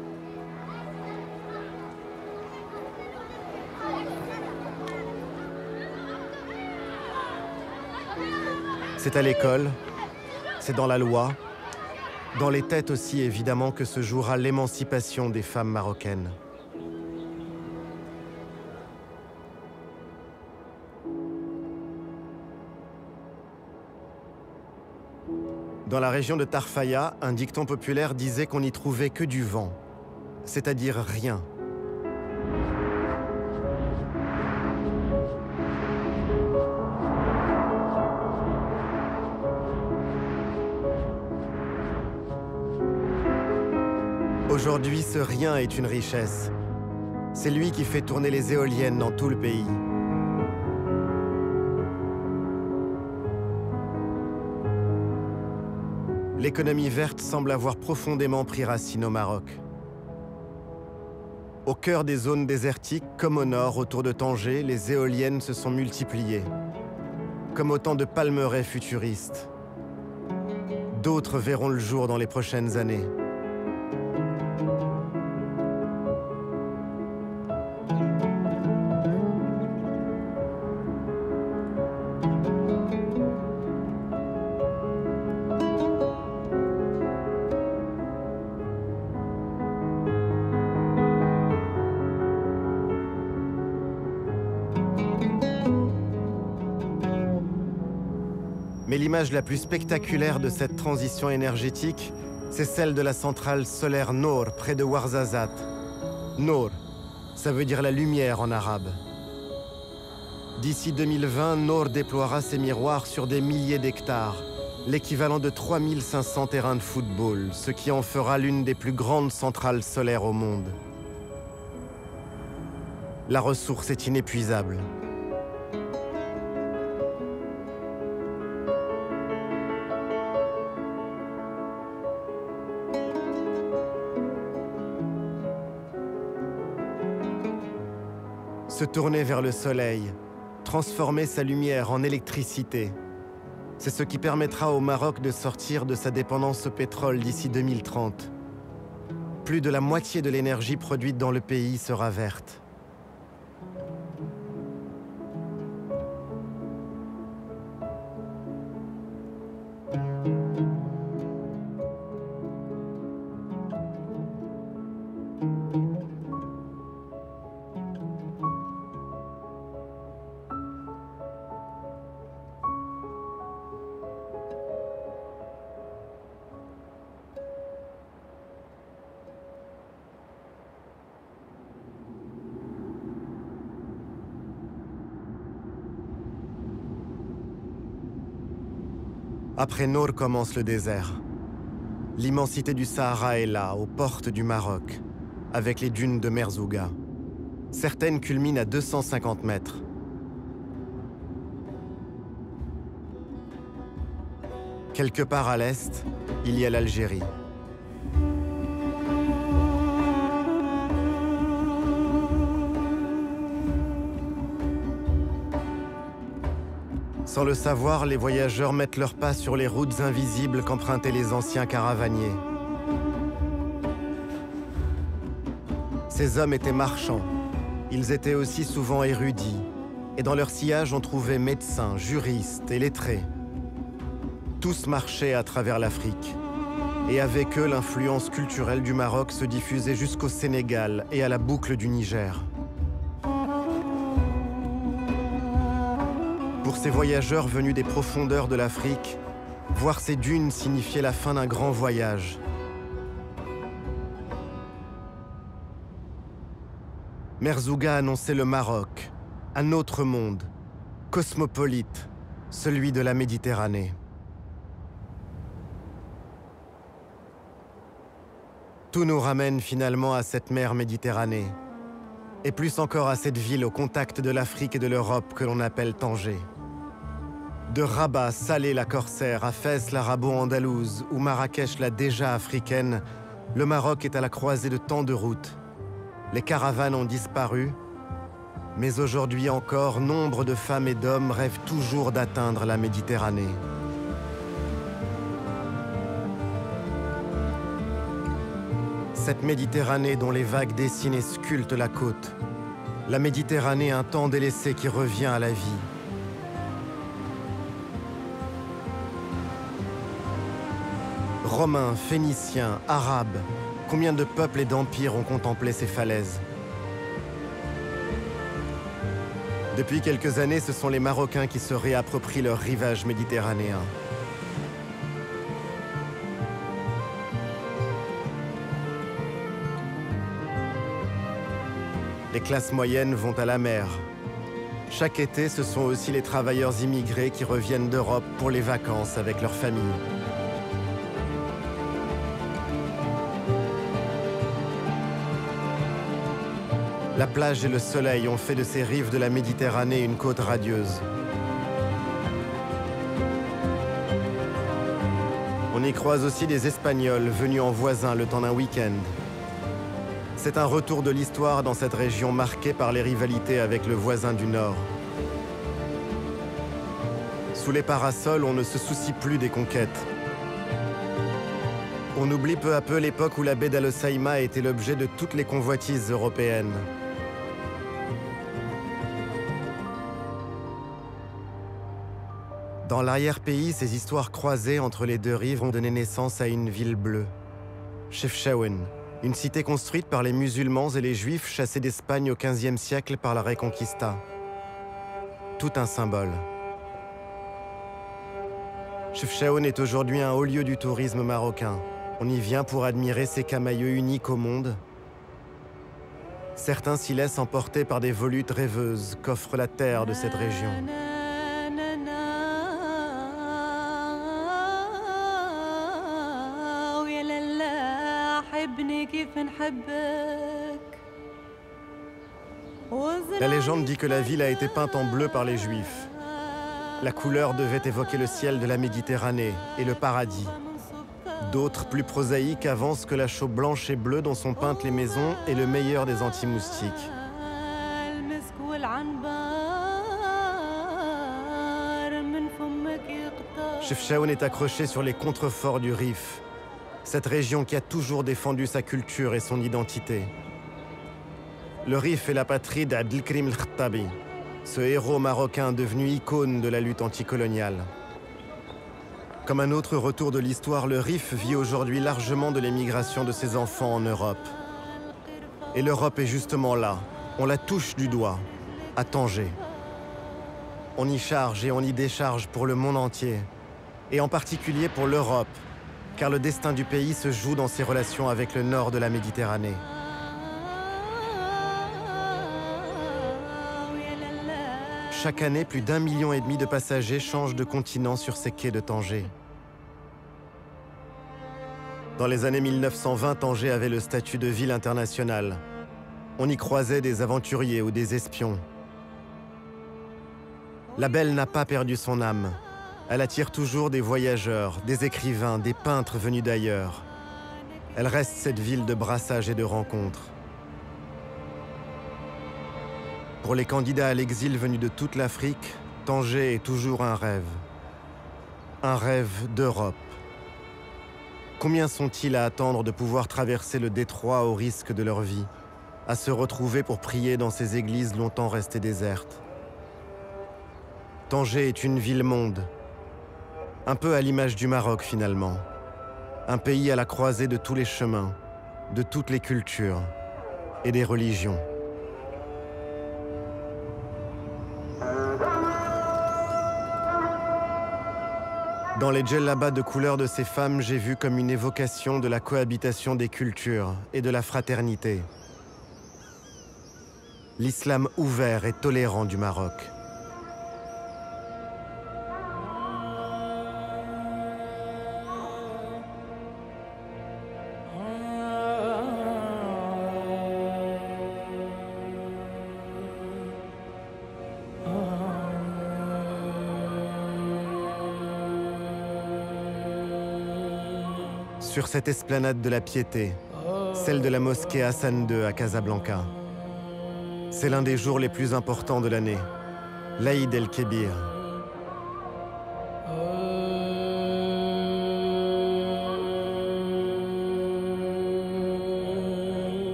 C'est à l'école, c'est dans la loi, dans les têtes aussi évidemment que se jouera l'émancipation des femmes marocaines. Dans la région de Tarfaya, un dicton populaire disait qu'on n'y trouvait que du vent, c'est-à-dire rien. Aujourd'hui, ce rien est une richesse. C'est lui qui fait tourner les éoliennes dans tout le pays. l'économie verte semble avoir profondément pris racine au Maroc. Au cœur des zones désertiques, comme au nord, autour de Tanger, les éoliennes se sont multipliées, comme autant de palmeraies futuristes. D'autres verront le jour dans les prochaines années. Mais l'image la plus spectaculaire de cette transition énergétique, c'est celle de la centrale solaire Noor, près de Ouarzazate. Noor, ça veut dire la lumière en arabe. D'ici deux mille vingt, Noor déploiera ses miroirs sur des milliers d'hectares, l'équivalent de trois mille cinq cents terrains de football, ce qui en fera l'une des plus grandes centrales solaires au monde. La ressource est inépuisable. Se tourner vers le soleil, transformer sa lumière en électricité. C'est ce qui permettra au Maroc de sortir de sa dépendance au pétrole d'ici deux mille trente. Plus de la moitié de l'énergie produite dans le pays sera verte. Après Noor commence le désert. L'immensité du Sahara est là, aux portes du Maroc, avec les dunes de Merzouga. Certaines culminent à deux cent cinquante mètres. Quelque part à l'est, il y a l'Algérie. Sans le savoir, les voyageurs mettent leurs pas sur les routes invisibles qu'empruntaient les anciens caravaniers. Ces hommes étaient marchands. Ils étaient aussi souvent érudits. Et dans leur sillage, on trouvait médecins, juristes et lettrés. Tous marchaient à travers l'Afrique. Et avec eux, l'influence culturelle du Maroc se diffusait jusqu'au Sénégal et à la boucle du Niger. Pour ces voyageurs venus des profondeurs de l'Afrique, voir ces dunes signifiait la fin d'un grand voyage. Merzouga annonçait le Maroc, un autre monde, cosmopolite, celui de la Méditerranée. Tout nous ramène finalement à cette mer Méditerranée, et plus encore à cette ville au contact de l'Afrique et de l'Europe que l'on appelle Tanger. De Rabat, Salé la corsaire, à Fès l'arabo-andalouse ou Marrakech la déjà africaine, le Maroc est à la croisée de tant de routes. Les caravanes ont disparu, mais aujourd'hui encore, nombre de femmes et d'hommes rêvent toujours d'atteindre la Méditerranée. Cette Méditerranée dont les vagues dessinent et sculptent la côte. La Méditerranée, un temps délaissé qui revient à la vie. Romains, Phéniciens, Arabes, combien de peuples et d'empires ont contemplé ces falaises? Depuis quelques années, ce sont les Marocains qui se réapproprient leur rivage méditerranéen. Les classes moyennes vont à la mer. Chaque été, ce sont aussi les travailleurs immigrés qui reviennent d'Europe pour les vacances avec leurs familles. La plage et le soleil ont fait de ces rives de la Méditerranée une côte radieuse. On y croise aussi des Espagnols venus en voisin le temps d'un week-end. C'est un retour de l'histoire dans cette région marquée par les rivalités avec le voisin du Nord. Sous les parasols, on ne se soucie plus des conquêtes. On oublie peu à peu l'époque où la baie d'Al-Hoceima était l'objet de toutes les convoitises européennes. Dans l'arrière-pays, ces histoires croisées entre les deux rives ont donné naissance à une ville bleue, Chefchaouen, une cité construite par les musulmans et les juifs chassés d'Espagne au quinzième siècle par la Reconquista. Tout un symbole. Chefchaouen est aujourd'hui un haut lieu du tourisme marocain. On y vient pour admirer ces camaïeux uniques au monde. Certains s'y laissent emporter par des volutes rêveuses qu'offre la terre de cette région. La légende dit que la ville a été peinte en bleu par les Juifs. La couleur devait évoquer le ciel de la Méditerranée et le paradis. D'autres, plus prosaïques, avancent que la chaux blanche et bleue dont sont peintes les maisons est le meilleur des anti-moustiques. Chefchaouen est accroché sur les contreforts du Rif, cette région qui a toujours défendu sa culture et son identité. Le Rif est la patrie d'Abdelkrim el-Khattabi, ce héros marocain devenu icône de la lutte anticoloniale. Comme un autre retour de l'histoire, le Rif vit aujourd'hui largement de l'émigration de ses enfants en Europe. Et l'Europe est justement là, on la touche du doigt, à Tanger. On y charge et on y décharge pour le monde entier, et en particulier pour l'Europe, car le destin du pays se joue dans ses relations avec le nord de la Méditerranée. Chaque année, plus d'un million et demi de passagers changent de continent sur ces quais de Tanger. Dans les années mille neuf cent vingt, Tanger avait le statut de ville internationale. On y croisait des aventuriers ou des espions. La Belle n'a pas perdu son âme. Elle attire toujours des voyageurs, des écrivains, des peintres venus d'ailleurs. Elle reste cette ville de brassage et de rencontres. Pour les candidats à l'exil venus de toute l'Afrique, Tanger est toujours un rêve. Un rêve d'Europe. Combien sont-ils à attendre de pouvoir traverser le détroit au risque de leur vie, à se retrouver pour prier dans ces églises longtemps restées désertes? Tanger est une ville-monde, un peu à l'image du Maroc finalement. Un pays à la croisée de tous les chemins, de toutes les cultures et des religions. Dans les djellabas de couleur de ces femmes, j'ai vu comme une évocation de la cohabitation des cultures et de la fraternité. L'islam ouvert et tolérant du Maroc. Sur cette esplanade de la Piété, celle de la mosquée Hassan deux à Casablanca. C'est l'un des jours les plus importants de l'année, l'Aïd el-Kébir.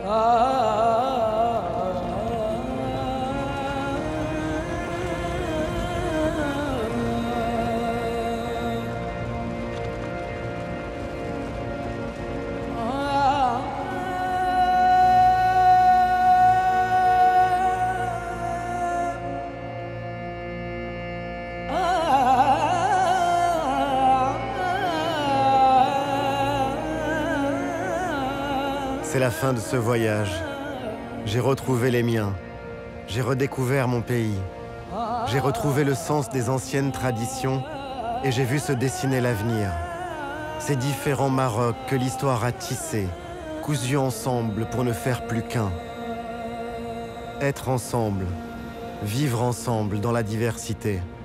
C'est la fin de ce voyage. J'ai retrouvé les miens. J'ai redécouvert mon pays. J'ai retrouvé le sens des anciennes traditions et j'ai vu se dessiner l'avenir. Ces différents Marocs que l'histoire a tissés, cousus ensemble pour ne faire plus qu'un. Être ensemble, vivre ensemble dans la diversité.